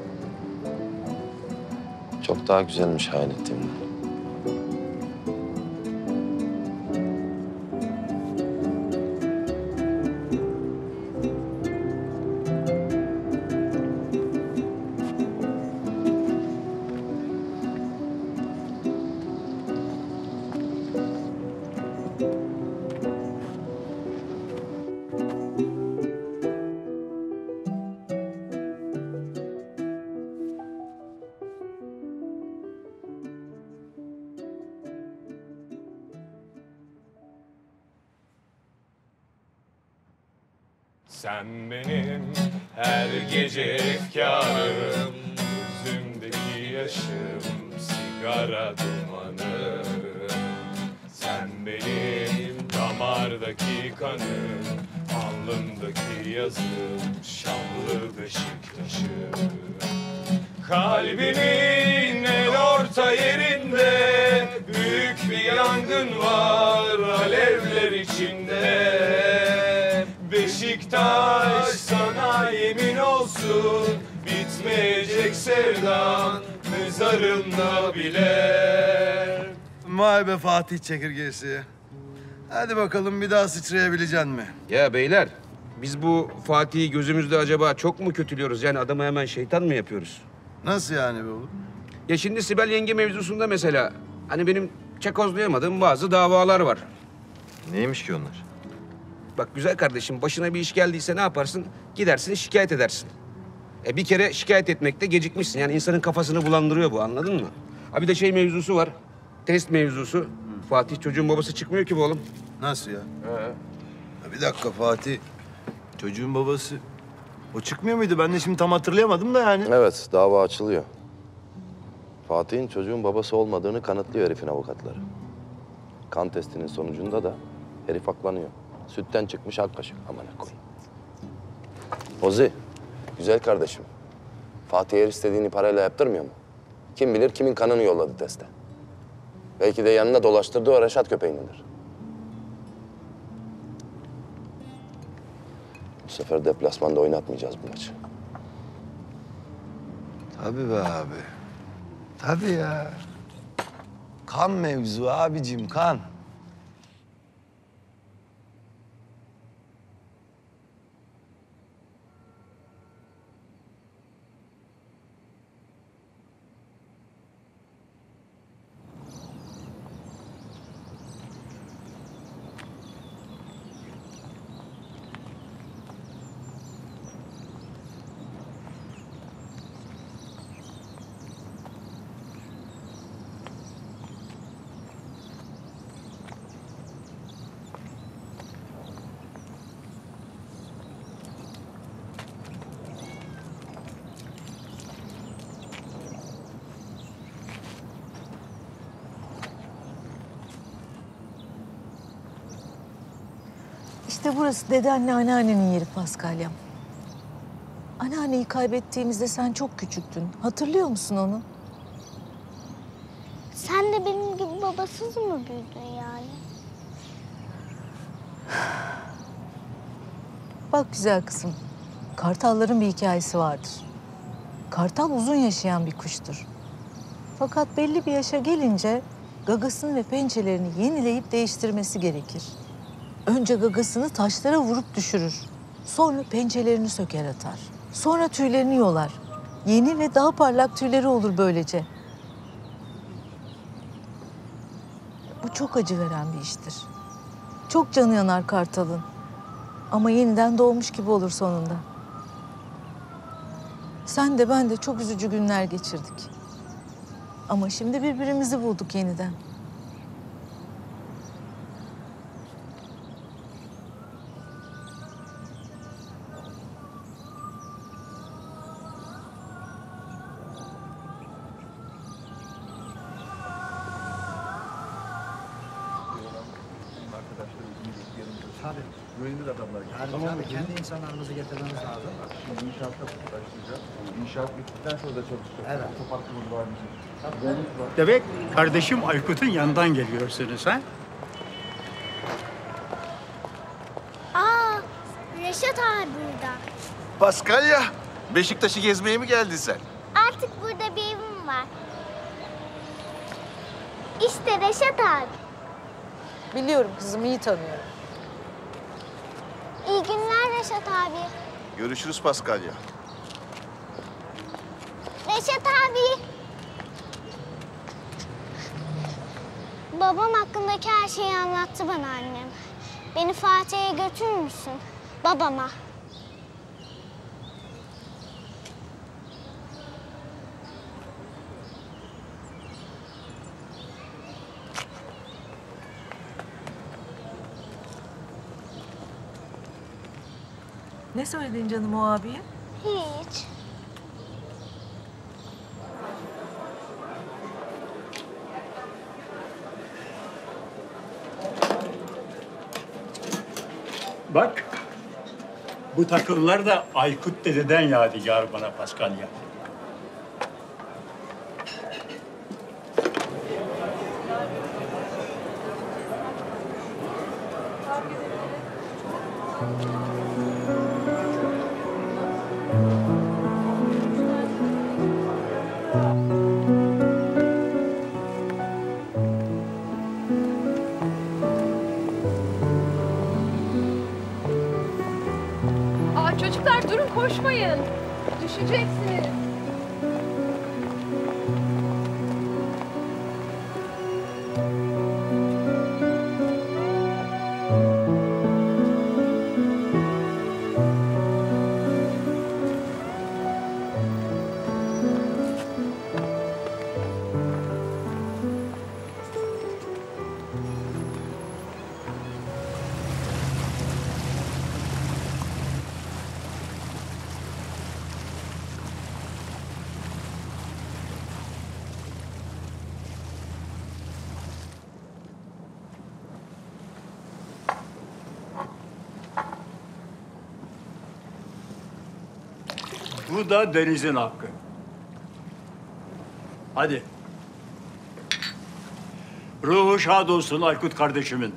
H: Çok daha güzelmiş hayal ettiğimden.
I: Sen benim her gece efkarım, gözümdeki yaşım, sigara dumanı. Sen benim damardaki kanım, alnımdaki yazım, Şanlı Beşiktaş'ım. Kalbimin en orta yerinde büyük bir yangın var, alevler içinde. Beşiktaş sana yemin olsun, bitmeyecek sevdan mezarımda bile.
A: Vay be Fatih çekirgesi. Hadi bakalım bir daha sıçrayabilecek mi?
C: Ya beyler, biz bu Fatih'i gözümüzde acaba çok mu kötülüyoruz? Yani adamı hemen şeytan mı yapıyoruz?
A: Nasıl yani be oğlum?
C: Ya şimdi Sibel yenge mevzusunda mesela hani benim çakozlayamadığım bazı davalar var.
F: Neymiş ki onlar?
C: Bak güzel kardeşim, başına bir iş geldiyse ne yaparsın? Gidersin şikayet edersin. E bir kere şikayet etmekte gecikmişsin. Yani insanın kafasını bulandırıyor bu, anladın mı? Ha bir de şey mevzusu var. Test mevzusu. Fatih çocuğun babası çıkmıyor ki bu oğlum.
A: Nasıl ya? He. Ya bir dakika Fatih. Çocuğun babası o çıkmıyor muydu? Ben de şimdi tam hatırlayamadım da yani.
H: Evet, dava açılıyor. Fatih'in çocuğun babası olmadığını kanıtlıyor herifin avukatları. Kan testinin sonucunda da herif aklanıyor. Sütten çıkmış ak kaşık. Aman koy. Ozi, güzel kardeşim. Fatih her istediğini parayla yaptırmıyor mu? Kim bilir kimin kanını yolladı teste. Belki de yanına dolaştırdığı o Reşat köpeğindedir. Bu sefer deplasmanda oynatmayacağız bu maçı.
A: Tabii be abi. Tabii ya. Kan mevzu abicim, kan.
M: İşte burası dedenle anneannenin yeri Paskalya'm. Anneanneyi kaybettiğimizde sen çok küçüktün. Hatırlıyor musun onu?
R: Sen de benim gibi babasız mı büyüdün yani?
M: Bak güzel kızım, kartalların bir hikayesi vardır. Kartal uzun yaşayan bir kuştur. Fakat belli bir yaşa gelince gagasını ve pençelerini yenileyip değiştirmesi gerekir. Önce gagasını taşlara vurup düşürür. Sonra pençelerini söker atar. Sonra tüylerini yolar. Yeni ve daha parlak tüyleri olur böylece. Bu çok acı veren bir iştir. Çok canı yanar kartalın. Ama yeniden doğmuş gibi olur sonunda. Sen de ben de çok üzücü günler geçirdik. Ama şimdi birbirimizi bulduk yeniden.
Q: Tabii. Güvenilir adamlar. Yani tabii kendi insanlarımızı getirmemiz lazım. Şimdi inşaatta başlayacağız. İnşaat bittikten sonra da çalışacağız. Evet. Topartımız var bizim.
G: Demek kardeşim Aykut'un yanından geliyorsunuz ha?
R: Aa, Reşat abi burada.
U: Paskalya, Beşiktaş'ı gezmeye mi geldin sen?
R: Artık burada bir evim var. İşte Reşat abi.
M: Biliyorum kızım, iyi tanıyorum.
R: İyi günler Reşat abi.
U: Görüşürüz Paskalya.
R: Reşat abi. Babam hakkındaki her şeyi anlattı bana annem. Beni Fatih'e götürür müsün? Babama.
M: Ne söyledin canım o abiye?
R: Hiç.
G: Bak, bu takımlar da Aykut dededen yadigar bana Paskalya.
B: Aa, çocuklar durun, koşmayın. Düşeceksiniz.
G: Bu da Deniz'in hakkı. Hadi. Ruhu şad olsun Aykut kardeşimin.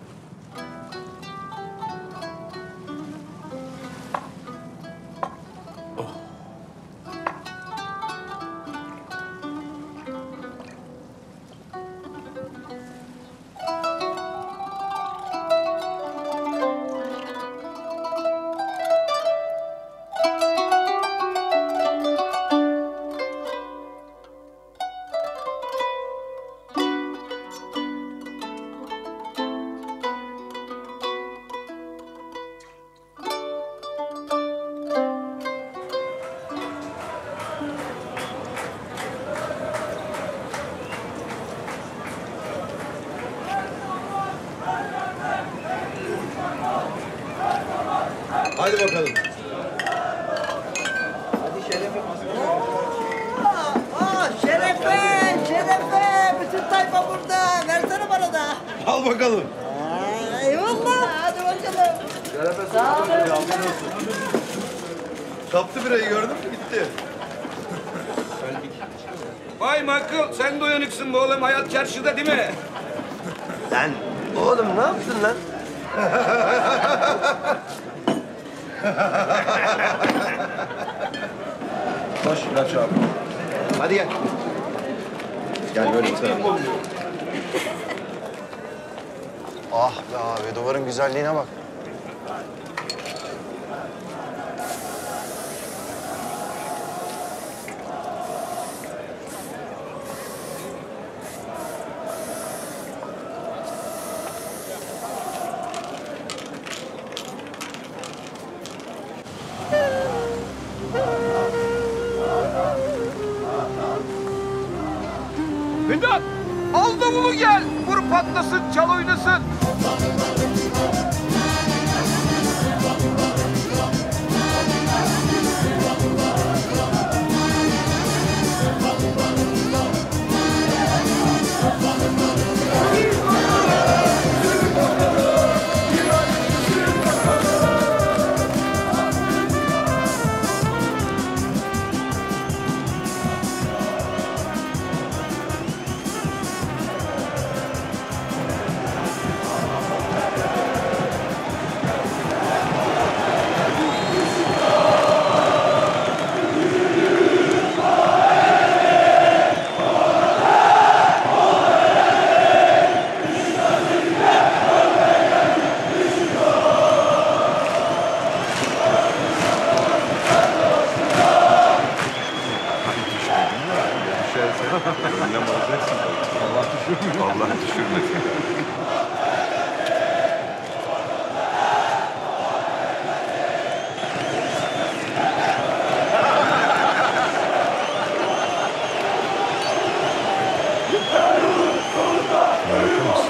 A: Hadi bakalım.
Q: Hadi Şerefe. Aa, Şerefe, Şerefe. Bütün tayfa burada. Versene bana da.
A: Al bakalım.
Q: Aa, eyvallah. Hadi bakalım.
A: Şerefe
Q: sağ ol.
A: Kaptı birayı gördün mü? Gitti.
C: Vay Michael, sen de uyanıksın bu oğlum. Hayat çarşıda değil mi?
L: Lan oğlum ne yaptın lan?
A: Koş Laço abi. Hadi gel. Gel böyle bir tarafa.
D: Ah be abi, duvarın güzelliğine bak.
C: Vedat, al davulu gel. Vur patlasın, çal oynasın.
U: Önlem alacaksın. Allah düşürmesin. Allah düşürmesin. Harika mısın?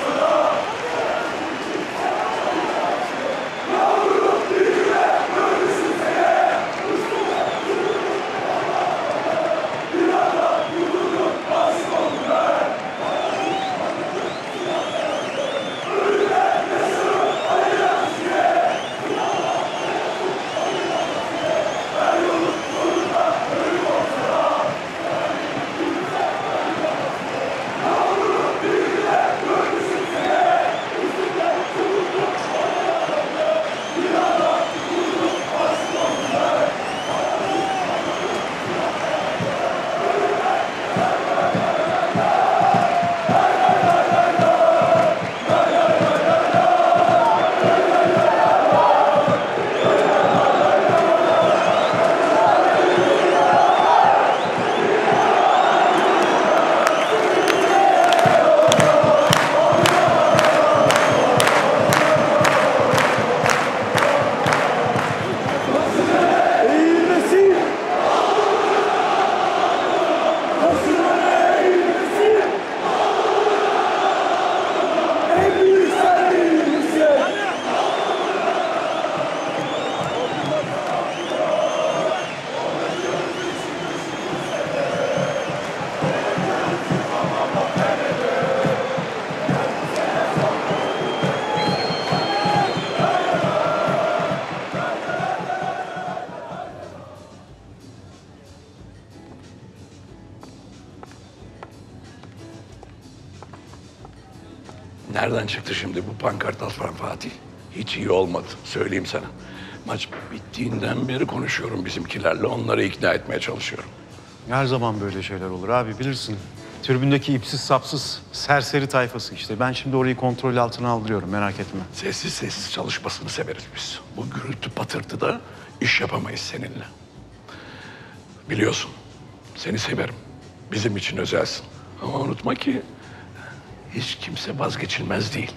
N: Nereden çıktı şimdi bu pankart aslan Fatih? Hiç iyi olmadı, söyleyeyim sana. Maç bittiğinden beri konuşuyorum bizimkilerle, onları ikna etmeye çalışıyorum.
J: Her zaman böyle şeyler olur abi, bilirsin. Tribündeki ipsiz sapsız serseri tayfası işte. Ben şimdi orayı kontrol altına aldırıyorum, merak etme.
N: Sessiz sessiz çalışmasını severiz biz. Bu gürültü patırtıda iş yapamayız seninle. Biliyorsun, seni severim. Bizim için özelsin. Ama unutma ki hiç kimse vazgeçilmez değil.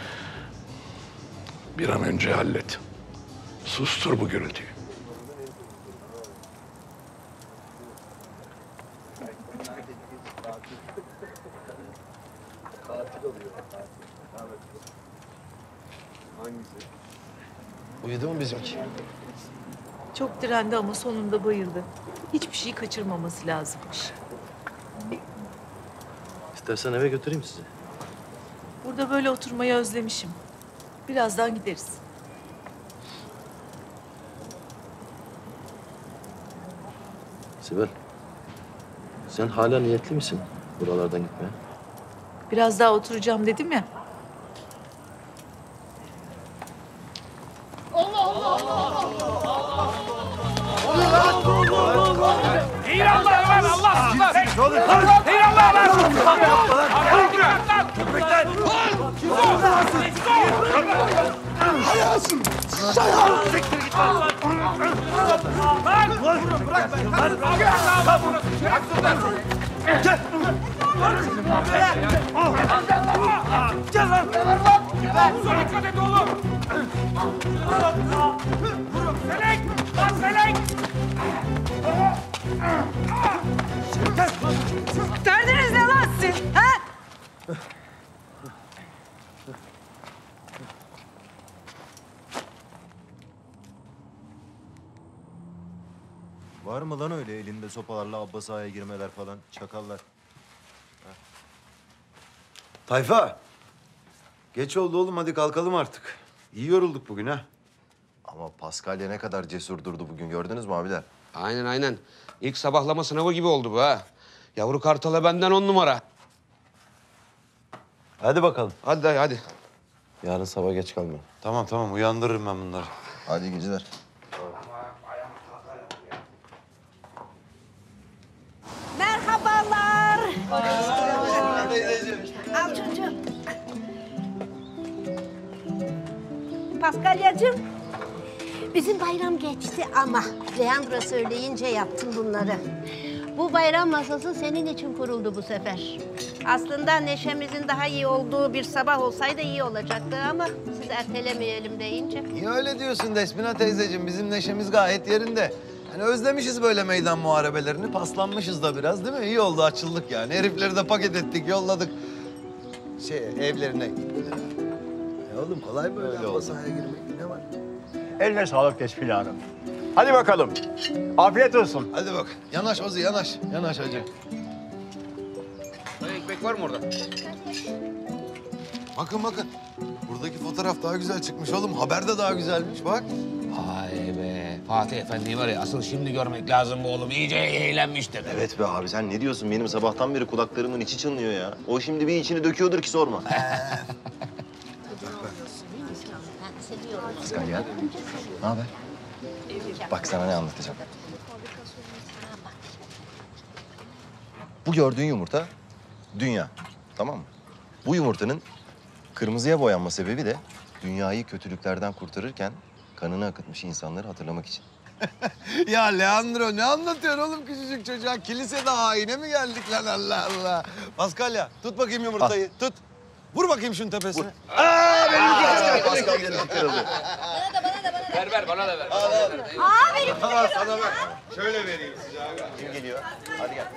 N: Bir an önce hallet. Sustur bu gürültüyü.
E: Uyudu mu bizimki?
M: Çok direndi ama sonunda bayıldı. Hiçbir şey kaçırmaması lazımmış.
E: İstersen eve götüreyim sizi.
M: Burada böyle oturmayı özlemişim. Birazdan gideriz.
E: Sibel, sen hala niyetli misin buralardan gitmeye?
M: Biraz daha oturacağım dedim ya.
I: İranlar var Allah Allah. İranlar var. Köpekler.
A: Hayasın.
I: Sayal. Siktir git lan. Bırak beni. Bırak beni. Gel. Gel lan. Dikkat et oğlum. Selek. Lan Selek.
O: Derdiniz ne lan siz? Ha?
F: Var mı lan öyle elinde sopalarla Abbas Ağa'ya girmeler falan, çakallar? Ha.
A: Tayfa. Geç oldu oğlum, hadi kalkalım artık. İyi yorulduk bugün ha.
F: Ama Paskalya ne kadar cesur durdu bugün, gördünüz mü abiler?
C: Aynen aynen. İlk sabahlama sınavı gibi oldu bu ha. Yavru Kartal'a benden on numara.
A: Hadi bakalım.
C: Hadi dayı hadi.
H: Yarın sabah geç kalma.
A: Tamam tamam, uyandırırım ben bunları.
F: Hadi iyi geceler.
T: Merhabalar. Al çocuğum. Paskalyacığım. Bizim bayram geçti ama Leandro söyleyince yaptım bunları. Bu bayram masası senin için kuruldu bu sefer. Aslında neşemizin daha iyi olduğu bir sabah olsaydı iyi olacaktı ama siz ertelemeyelim deyince.
A: Niye öyle diyorsun Despina teyzeciğim? Bizim neşemiz gayet yerinde. Hani özlemişiz böyle meydan muharebelerini, paslanmışız da biraz değil mi? İyi oldu, açıldık yani. Herifleri de paket ettik, yolladık. Şey, evlerine. E oğlum kolay böyle Abbas Ağa'ya girmek, ne var?
G: Eline sağlık Despina Hanım. Hadi bakalım. Afiyet olsun.
A: Hadi bak. Yanaş Ozi, yanaş. Yanaş hacı.
C: Dayı ekmek var mı orada?
A: Bakın bakın. Buradaki fotoğraf daha güzel çıkmış oğlum. Haber de daha güzelmiş bak.
C: Ay be. Fatih Efendi'yi var ya, asıl şimdi görmek lazım bu oğlum. İyice eğlenmiştir.
F: Evet be abi, sen ne diyorsun? Benim sabahtan beri kulaklarımın içi çınlıyor ya. O şimdi bir içini döküyordur ki sorma. Paskalya, ne haber? Bak sana ne anlatacağım. Bu gördüğün yumurta dünya, tamam mı? Bu yumurtanın kırmızıya boyanma sebebi de dünyayı kötülüklerden kurtarırken kanını akıtmış insanları hatırlamak için.
A: Ya Leandro ne anlatıyorsun oğlum küçücük çocuğa? Kilisede haine mi geldik lan, Allah Allah. Paskalya tut bakayım yumurtayı, tut. Vur bakayım şunun tepesine.
F: Aa, benimki Paskalya kırıldı.
C: Ver ver, bana da ver.
T: Aa, benim
A: Al sana bak. Şöyle vereyim size aga.
F: Kim geliyor? Hadi gel.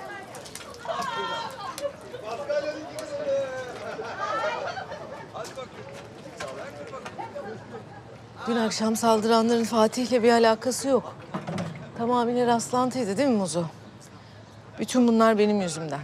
M: Dün akşam saldıranların Fatih'le bir alakası yok. Tamamıyla rastlantıydı değil mi Muzo? Bütün bunlar benim yüzümden.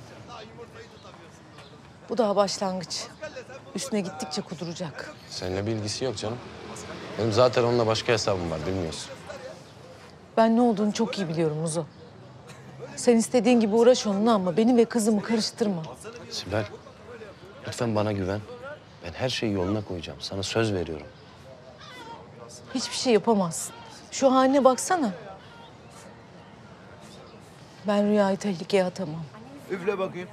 M: Bu daha başlangıç. Üstüne gittikçe kuduracak.
H: Seninle bir ilgisi yok canım. Benim zaten onunla başka hesabım var, bilmiyorsun.
M: Ben ne olduğunu çok iyi biliyorum Muzo. Sen istediğin gibi uğraş onunla ama beni ve kızımı karıştırma.
H: Sibel, lütfen bana güven. Ben her şeyi yoluna koyacağım. Sana söz veriyorum.
M: Hiçbir şey yapamazsın. Şu haline baksana. Ben Rüya'yı tehlikeye atamam.
A: Üfle bakayım.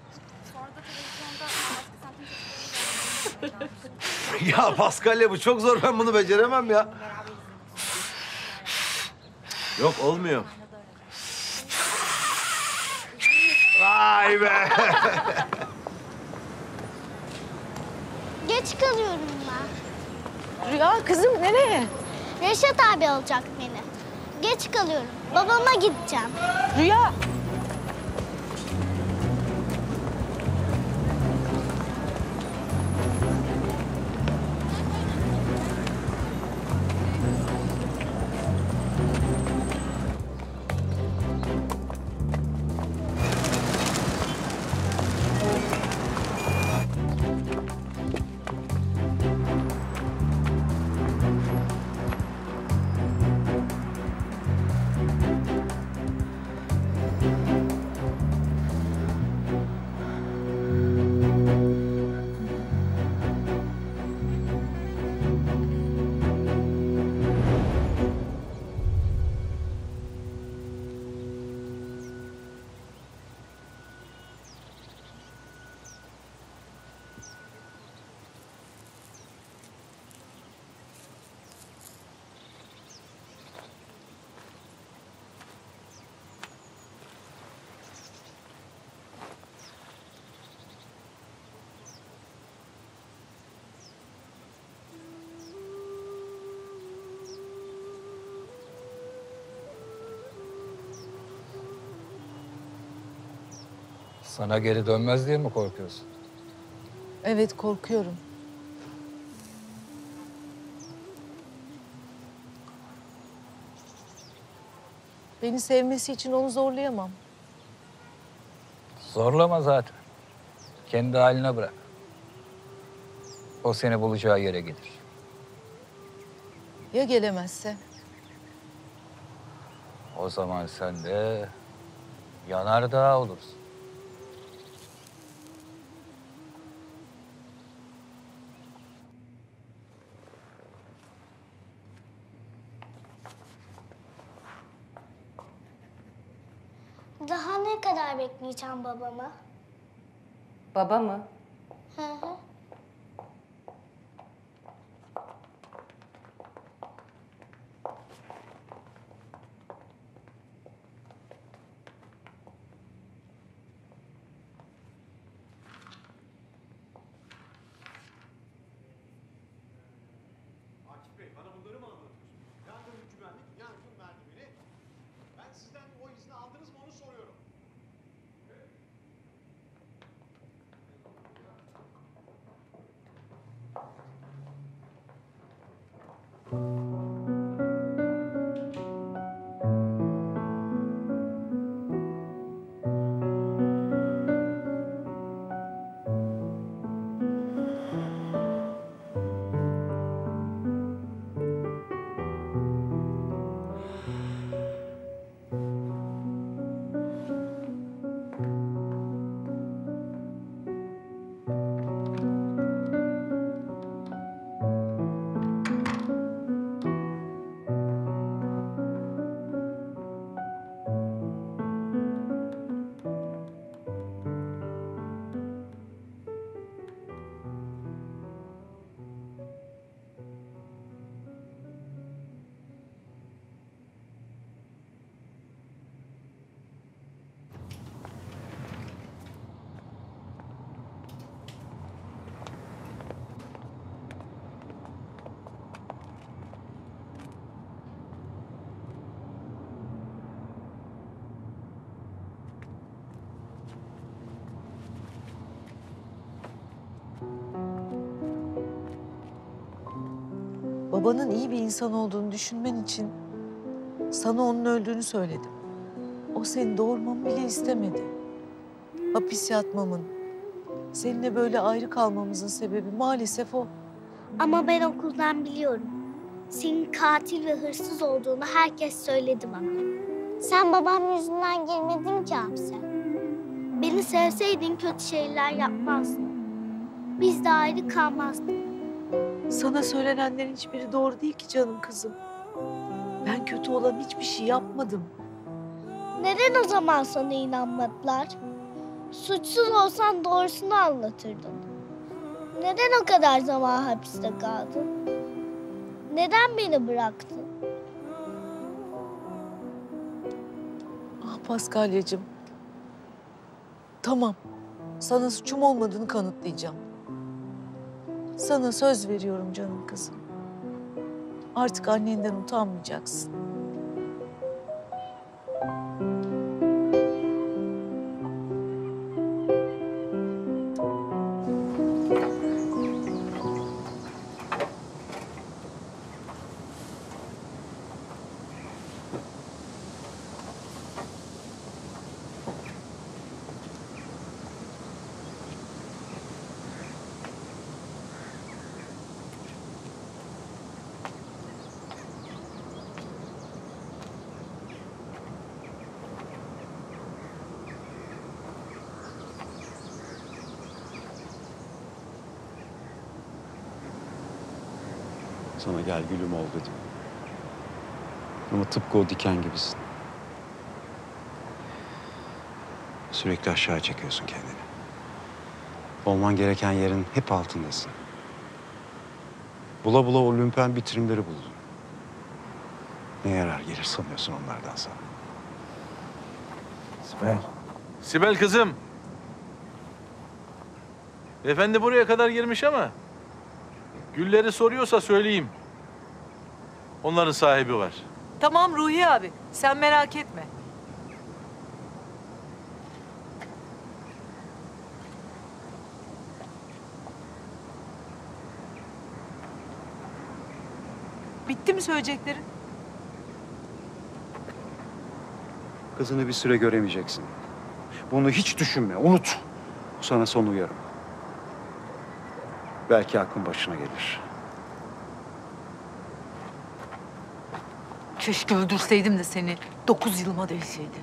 A: Ya Paskalya bu çok zor. Ben bunu beceremem ya. Yok olmuyor. Vay be.
R: Geç kalıyorum ben.
M: Rüya kızım nereye?
R: Reşat abi alacak beni. Geç kalıyorum. Babama gideceğim.
M: Rüya.
S: Sana geri dönmez diye mi korkuyorsun?
M: Evet korkuyorum. Beni sevmesi için onu zorlayamam.
S: Zorlama zaten. Kendi haline bırak. O seni bulacağı yere gelir.
M: Ya gelemezse?
S: O zaman sen de yanardağ olursun.
R: Daha ne kadar bekleyeceğim babamı?
V: Baba mı?
R: Hı hı.
J: Akif Bey, bana bunları mı anlatıyorsunuz? Yangın güvenlik, yangın merdiveni. Ben sizden o izni aldınız mı onu soruyorum.
M: Babanın iyi bir insan olduğunu düşünmen için sana onun öldüğünü söyledim. O seni doğurmamı bile istemedi. Hapis yatmamın, seninle böyle ayrı kalmamızın sebebi maalesef o.
R: Ama ben okuldan biliyorum. Senin katil ve hırsız olduğunu herkes söyledi bana. Sen babam yüzünden girmedin ki hapse. Beni sevseydin kötü şeyler yapmazdın. biz de ayrı kalmazdık.
M: Sana söylenenlerin hiçbiri doğru değil ki canım kızım. Ben kötü olan hiçbir şey yapmadım.
R: Neden o zaman sana inanmadılar? Suçsuz olsan doğrusunu anlatırdın. Neden o kadar zaman hapiste kaldın? Neden beni bıraktın?
M: Ah Paskalyacığım. Tamam. Sana suçum olmadığını kanıtlayacağım. Sana söz veriyorum canım kızım. Artık annenden utanmayacaksın.
J: Sana gel gülüm ol dedim. Ama tıpkı o diken gibisin. Sürekli aşağı çekiyorsun kendini. Olman gereken yerin hep altındasın. Bula bula o lümpen bitirimleri buldun. Ne yarar gelir sanıyorsun onlardan sana?
K: Sibel. Sibel kızım. Efendi buraya kadar girmiş ama gülleri soruyorsa söyleyeyim. Onların sahibi var.
O: Tamam Ruhi abi, sen merak etme. Bitti mi söyleyeceklerin?
J: Kızını bir süre göremeyeceksin. Bunu hiç düşünme, unut. Bu sana son uyarım. Belki aklın başına gelir.
O: Keşke öldürseydim de seni. Dokuz yılıma değseydi.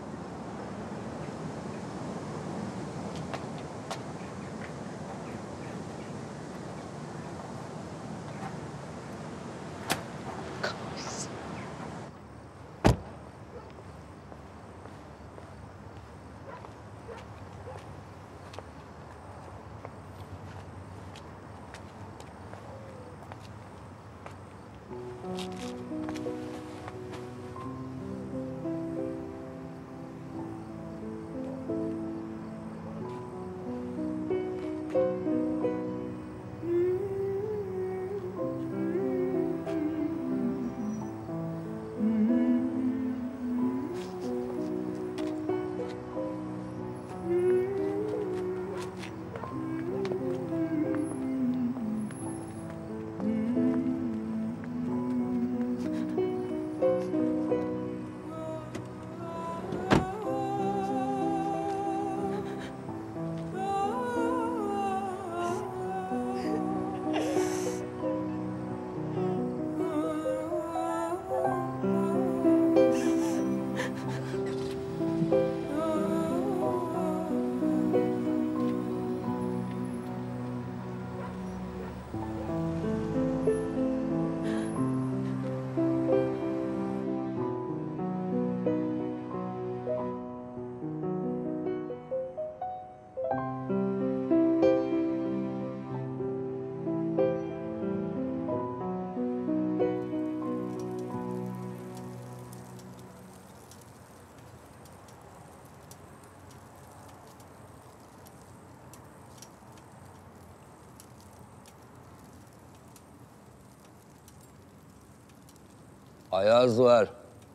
S: Ayaz var.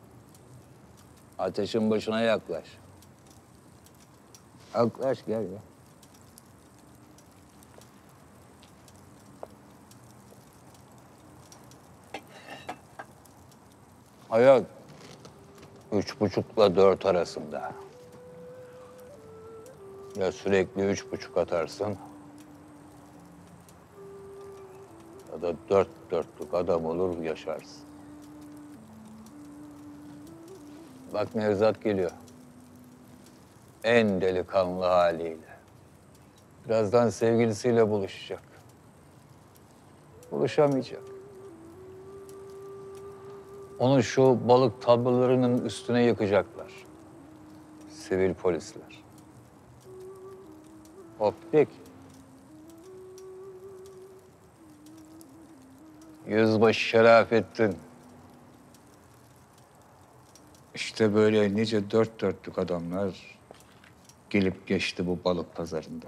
S: Ateşin başına yaklaş. Yaklaş gel ya. Hayat üç buçukla dört arasında. Ya sürekli üç buçuk atarsın ya da dört dörtlük adam olur yaşarsın. Bak Nevzat geliyor. En delikanlı haliyle. Birazdan sevgilisiyle buluşacak. Buluşamayacak. Onu şu balık tablolarının üstüne yıkacaklar. Sivil polisler. Optik. Yüzbaşı Şerafettin. İşte böyle nice dört dörtlük adamlar gelip geçti bu balık pazarında.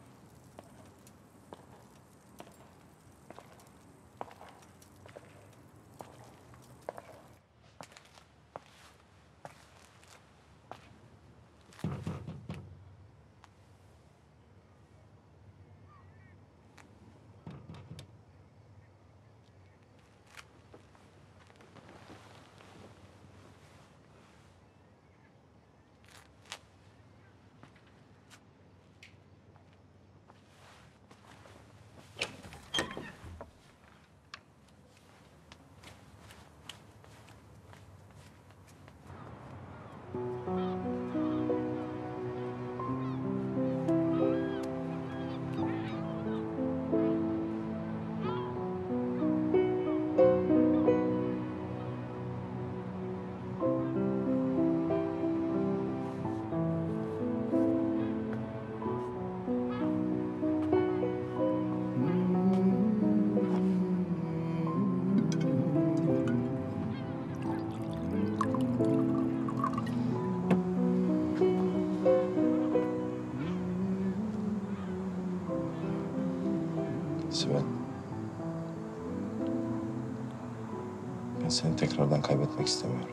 H: Sibel. Ben seni tekrardan kaybetmek istemiyorum.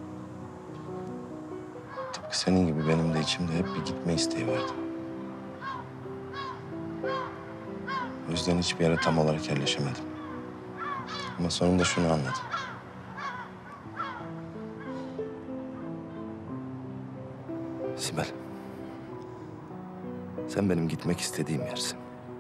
H: Tıpkı senin gibi benim de içimde hep bir gitme isteği vardı. O yüzden hiçbir yere tam olarak yerleşemedim. Ama sonunda şunu anladım. Sibel. Sen benim gitmek istediğim yersin.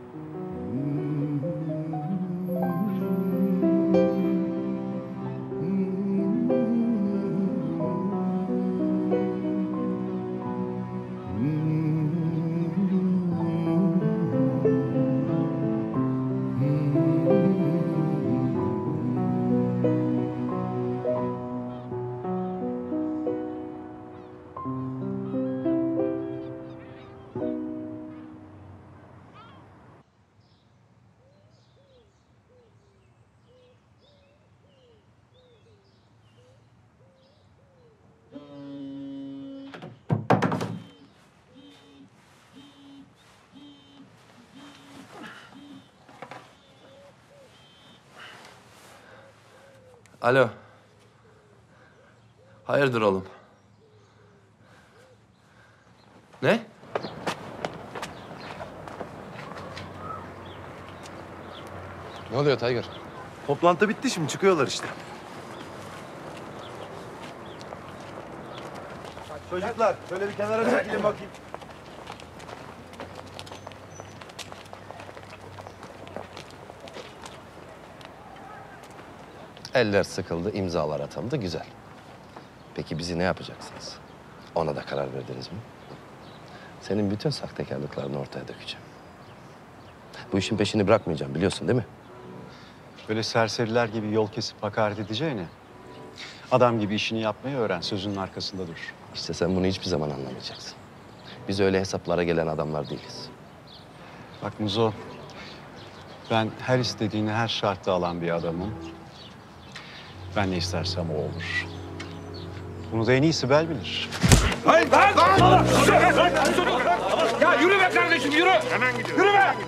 E: Alo. Hayırdır oğlum? Ne?
D: Ne oluyor Tiger?
J: Toplantı bitti, şimdi çıkıyorlar işte.
A: Çocuklar şöyle bir kenara çekilin bakayım.
H: Eller sıkıldı, imzalar atıldı, güzel. Peki bizi ne yapacaksınız? Ona da karar verdiniz mi? Senin bütün sahtekarlıklarını ortaya dökeceğim. Bu işin peşini bırakmayacağım, biliyorsun değil mi?
J: Böyle serseriler gibi yol kesip hakaret edeceğine adam gibi işini yapmayı öğren, sözünün arkasında dur.
H: İşte sen bunu hiçbir zaman anlamayacaksın. Biz öyle hesaplara gelen adamlar değiliz.
J: Bak Muzo, ben her istediğini her şartta alan bir adamım. Ben ne istersem o olur. Bunu da en iyi Sibel bilir.
I: Hayır, lan! Lan! Ya yürü be kardeşim, yürü! Hemen gidiyor. Yürü be!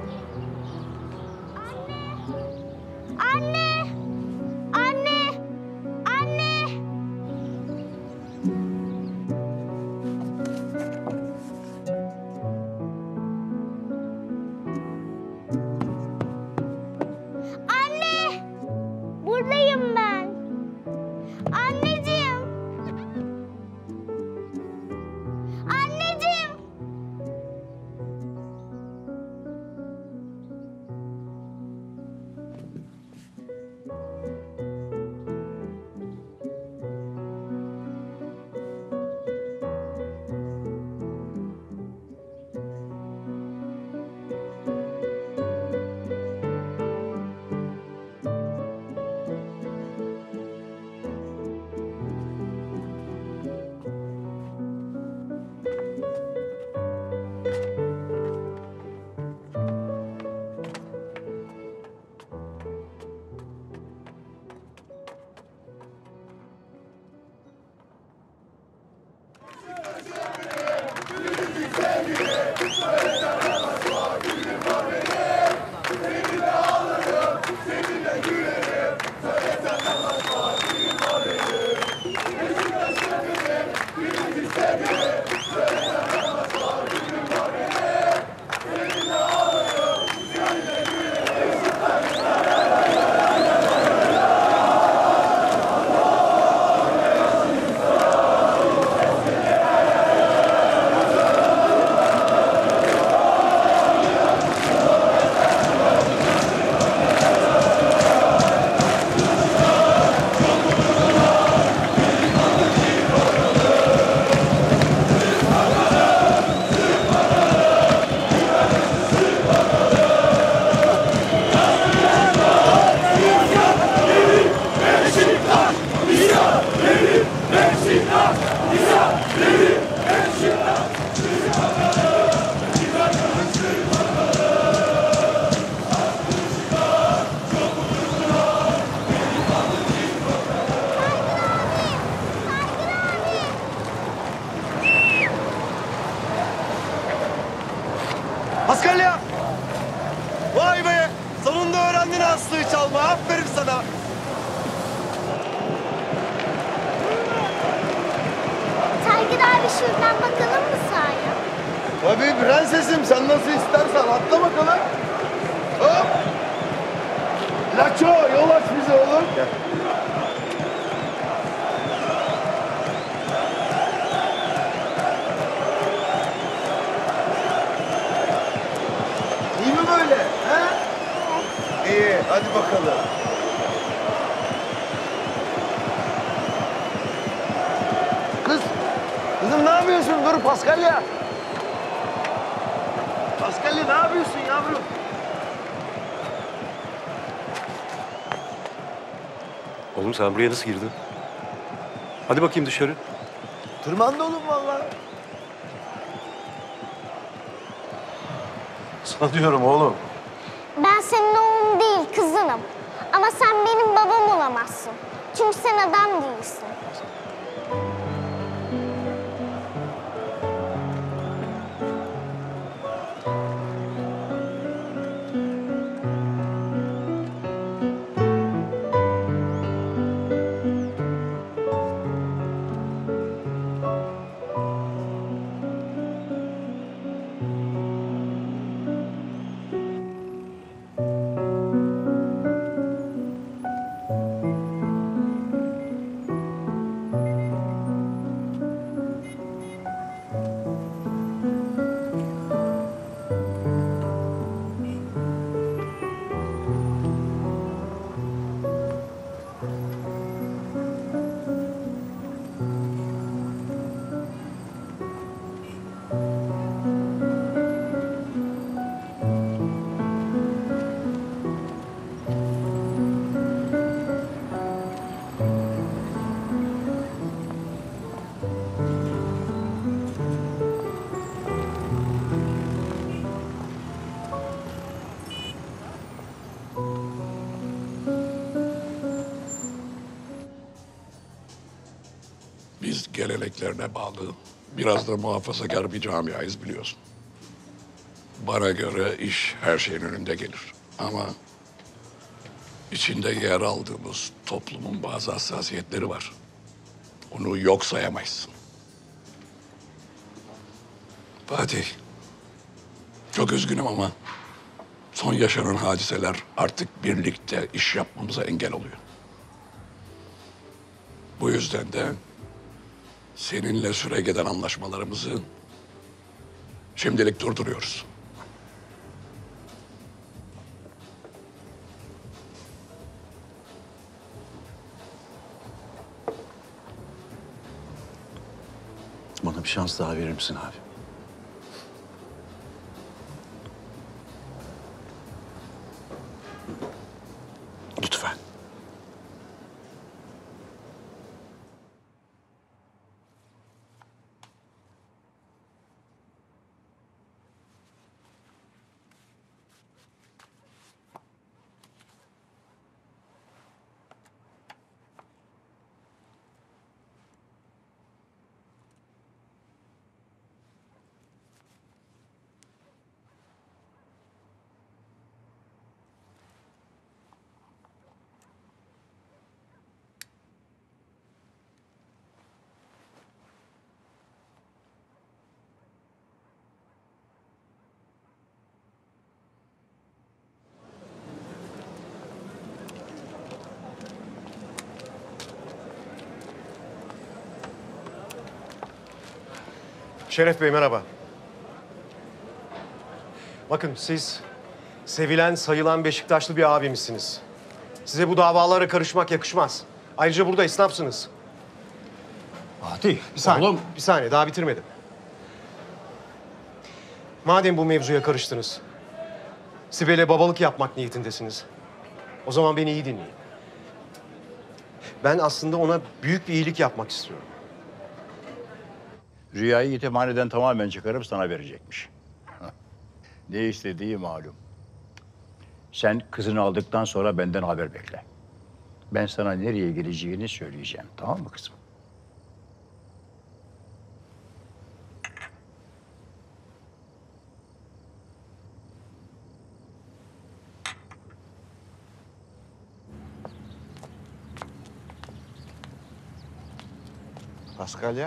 R: Anne! Anne!
I: Devrim Beşiktaş! İsa! Devrim Beşiktaş!
L: Paskalya! Vay be! Sonunda öğrendin Aslı'yı çalma. Aferin sana.
R: Tiger abi şuradan bakalım mı sahaya?
A: Tabii prensesim, sen nasıl istersen atla bakalım. Hop! Laço, yol aç bize oğlum. Gel. İyi mi böyle? He? İyi, hadi bakalım.
L: Kız, kızım ne yapıyorsun? Dur Paskalya. Paskalya ne yapıyorsun yavrum?
J: Oğlum sen buraya nasıl girdin? Hadi bakayım dışarı.
L: Tırmandı oğlum vallahi.
J: Sana diyorum oğlum.
R: Ben senin oğlun değil, kızınım. Ama sen benim babam olamazsın. Çünkü sen adam değilsin.
N: Biz geleneklerine bağlı, biraz da muhafazakar bir camiayız biliyorsun. Bana göre iş her şeyin önünde gelir. Ama içinde yer aldığımız toplumun bazı hassasiyetleri var. Onu yok sayamayız. Fatih, çok üzgünüm ama son yaşanan hadiseler artık birlikte iş yapmamıza engel oluyor. Bu yüzden de seninle süregelen anlaşmalarımızı şimdilik durduruyoruz.
J: Bana bir şans daha verir misin abi? Lütfen.
B: Şeref Bey merhaba. Bakın siz sevilen, sayılan Beşiktaşlı bir abimizsiniz. Size bu davalara karışmak yakışmaz. Ayrıca burada esnafsınız.
J: Fatih,
B: Bir saniye,
J: oğlum.
B: bir saniye daha bitirmedim. Madem bu mevzuya karıştınız, Sibel'e babalık yapmak niyetindesiniz. O zaman beni iyi dinleyin. Ben aslında ona büyük bir iyilik yapmak istiyorum.
G: Rüyayı yetimhaneden tamamen çıkarıp sana verecekmiş. Ne istediği malum. Sen kızını aldıktan sonra benden haber bekle. Ben sana nereye geleceğini söyleyeceğim. Tamam mı kızım?
U: Paskalya.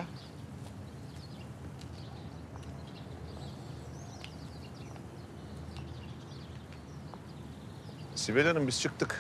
U: Sibel Hanım biz çıktık.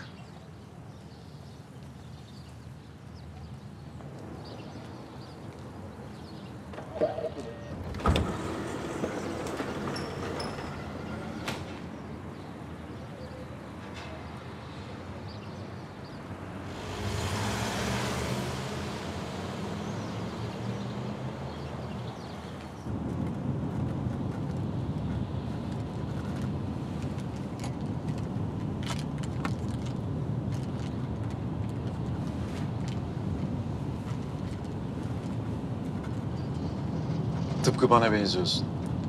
J: Tıpkı bana benziyorsun.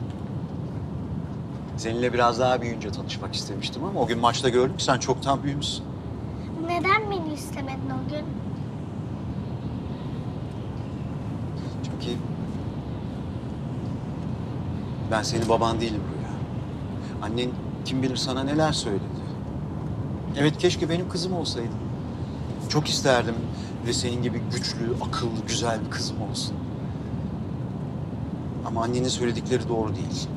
J: Seninle biraz daha büyüyünce tanışmak istemiştim ama o gün maçta gördüm ki sen çoktan büyümüşsün.
R: Neden beni istemedin o gün?
J: Çünkü ben senin baban değilim Rüya. Annen kim bilir sana neler söyledi. Evet, keşke benim kızım olsaydın. Çok isterdim ve senin gibi güçlü, akıllı, güzel bir kızım olsun. Ama annenin söyledikleri doğru değil.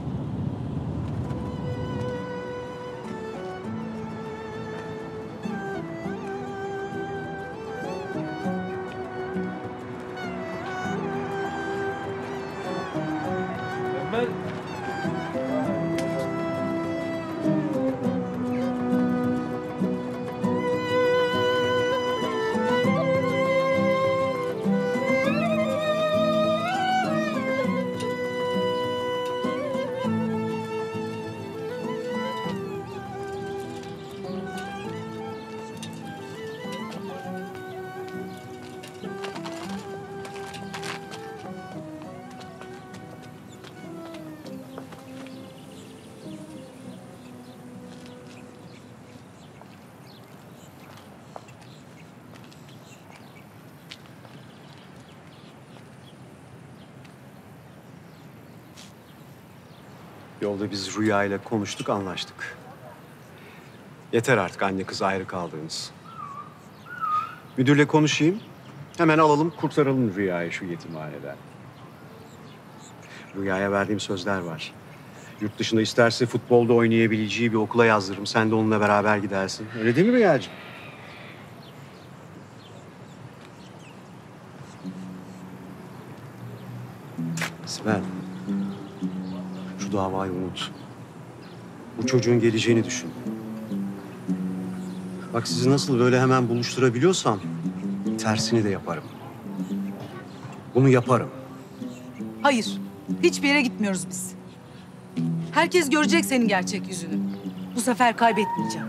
K: Ben...
B: Yolda biz Rüya ile konuştuk, anlaştık. Yeter artık anne kız ayrı kaldığınız. Müdürle konuşayım. Hemen alalım, kurtaralım Rüya'yı şu yetimhaneden. Rüya'ya verdiğim sözler var. Yurt dışında isterse futbolda oynayabileceği bir okula yazdırırım. Sen de onunla beraber gidersin. Öyle değil mi Rüyacığım? Sibel, şu davayı unut. Bu çocuğun geleceğini düşün. Bak sizi nasıl böyle hemen buluşturabiliyorsam tersini de yaparım. Bunu yaparım.
O: Hayır, hiçbir yere gitmiyoruz biz. Herkes görecek senin gerçek yüzünü. Bu sefer kaybetmeyeceğim.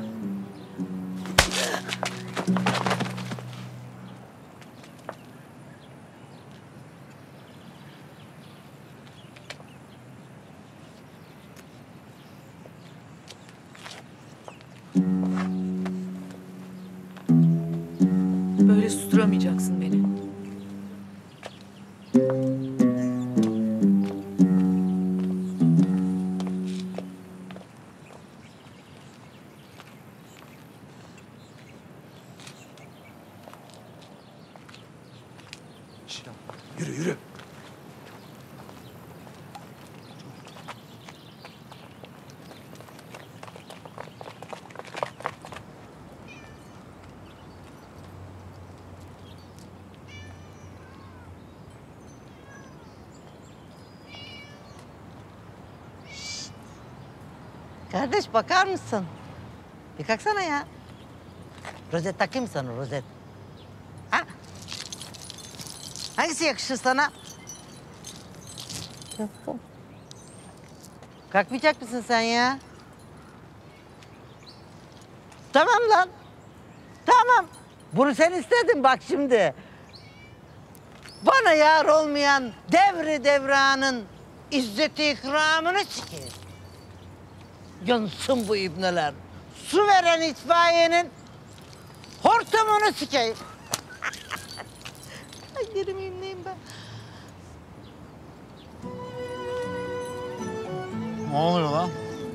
O: Böyle susturamayacaksın beni.
A: Yürü yürü.
P: Kardeş bakar mısın? Bir kalksana ya. Rozet takayım sana rozet. Ha? Hangisi yakışır sana? Kalkmayacak mısın sen ya? Tamam lan. Tamam. Bunu sen istedin bak şimdi. Bana yar olmayan devri devranın izzeti ikramını sikeyim. Yansın bu ibneler. Su veren itfaiyenin hortumunu sikeyim. Ay yerim neyim ben?
C: Ne oluyor lan?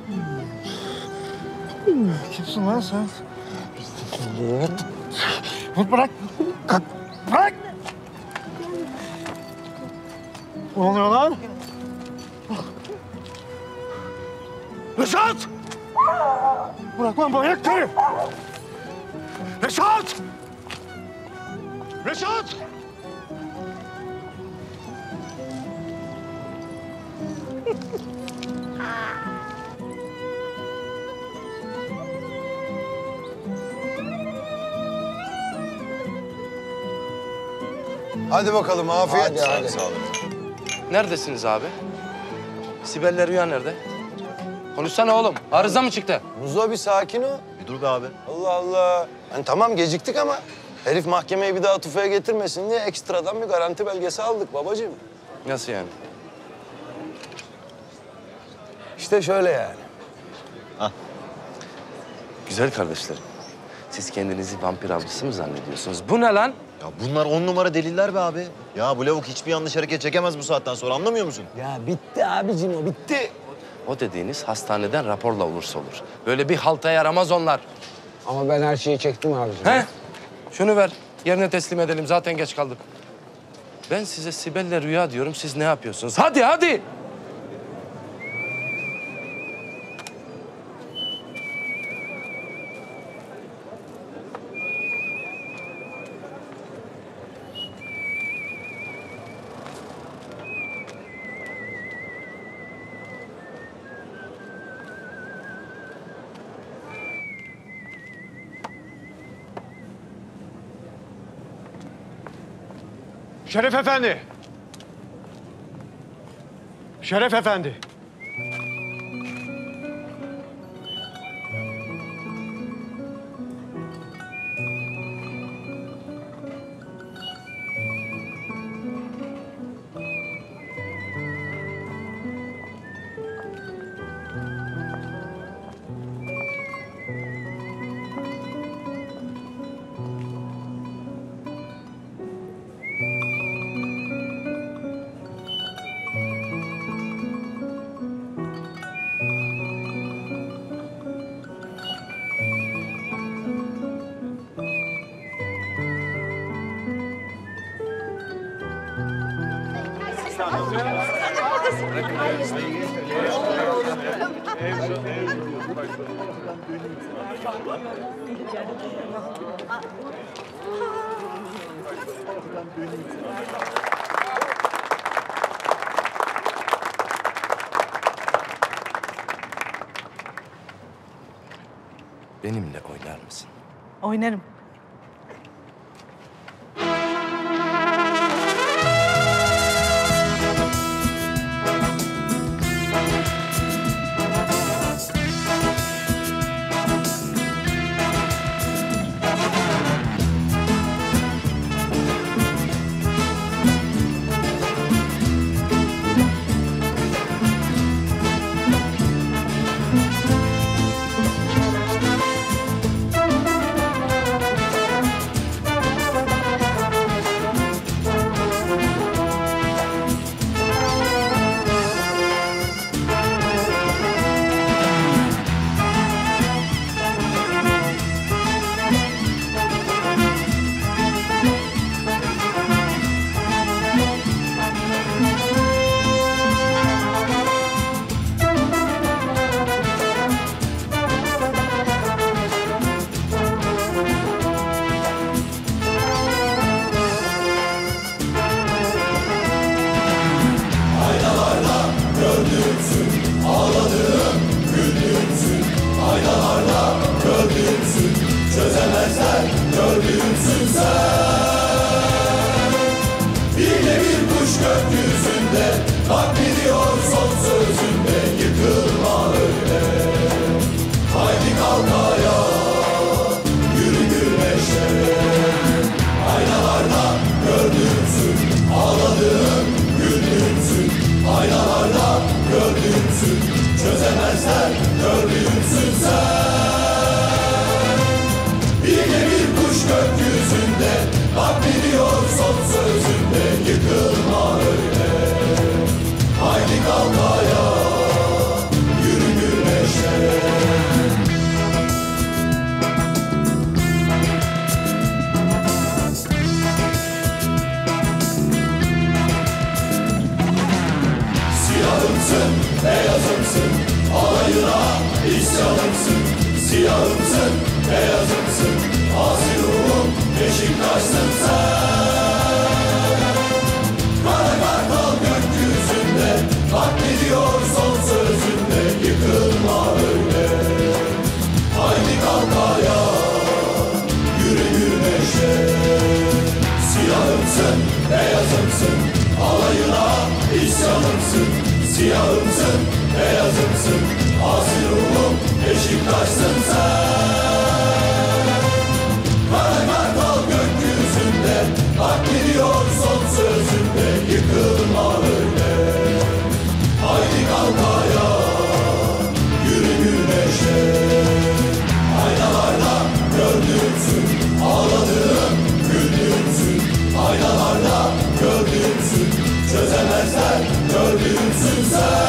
C: Kimsin lan sen? Bırak. Kalk. Bırak. Ne oluyor lan? Reşat! Bırak lan manyak karı! Reşat! Reşat!
D: Hadi bakalım afiyet.
E: Hadi, hadi.
D: Sağ olun.
E: Neredesiniz abi? Sibel'le Rüya nerede? Konuşsana oğlum. Arıza mı çıktı?
D: Muzo bir sakin ol.
F: Bir dur be abi.
D: Allah Allah. Hani tamam geciktik ama herif mahkemeyi bir daha tufaya getirmesin diye ekstradan bir garanti belgesi aldık babacığım.
E: Nasıl yani?
D: İşte şöyle yani.
E: Güzel kardeşlerim. Siz kendinizi vampir avcısı mı zannediyorsunuz? Bu ne lan?
F: Ya bunlar on numara deliller be abi. Ya bu lavuk hiçbir yanlış hareket çekemez bu saatten sonra, anlamıyor musun?
D: Ya bitti abicim o bitti.
E: O dediğiniz hastaneden raporla olursa olur. Böyle bir halta yaramaz onlar.
Q: Ama ben her şeyi çektim abicim.
E: He? Şunu ver. Yerine teslim edelim. Zaten geç kaldık. Ben size Sibel'le Rüya diyorum. Siz ne yapıyorsunuz? Hadi hadi.
C: Şeref Efendi! Şeref Efendi!
E: Benimle oynar mısın?
M: Oynarım.
W: Haydi kalk ayağa, yürü güneşe.
T: yıkılma öyle. Haydi kalk ayağa, yürü güneşe. Siyahımsın, beyazımsın, alayına isyanımsın. Siyahımsın, beyazımsın, asi ruhum Beşiktaş'sın sen. Kara kartal gökyüzünde, katlediyor son sözünde, yıkılma öyle. Haydi kalk ayağa, yürü güneşe. Siyahımsın, beyazımsın, alayına isyanımsın. Siyahımsın, beyazımsın, asi ruhum Beşiktaş'sın sen. Kara kartal gökyüzünde, katlediyor son sözünde, yıkılma öyle. Haydi kalk ayağa, yürü güneşe. Aynalarda gördüğümsün, ağladığım güldüğümsün. Aynalarda gördüğümsün, çözemezler gördüğümsün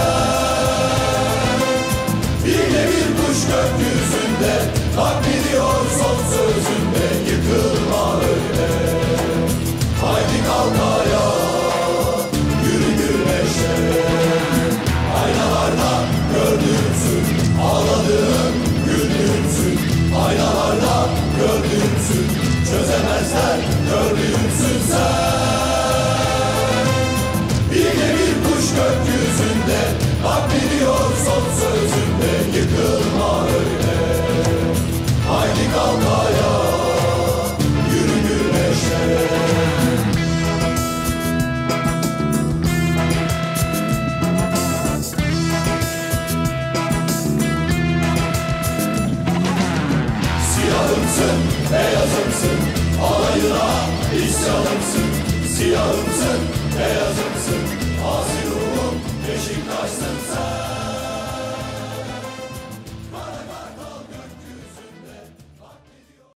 T: sen. Yine bir kuş gökyüzünde, katlediyor son sözünde, yıkılma öyle. Haydi kalk ayağa, yürü güneşe. Aynalarda gördüğümsün, ağladığım güldüğümsün. Aynalarda gördüğümsün, çözemezler gördüğümsün sen. Yine bir kuş gökyüzünde, katlediyor son sözünde, yıkılma öyle. Haydi kalk ayağa, yürü güneşe. Siyahımsın, beyazımsın, alayına isyanımsın. Siyahımsın, beyazımsın, asi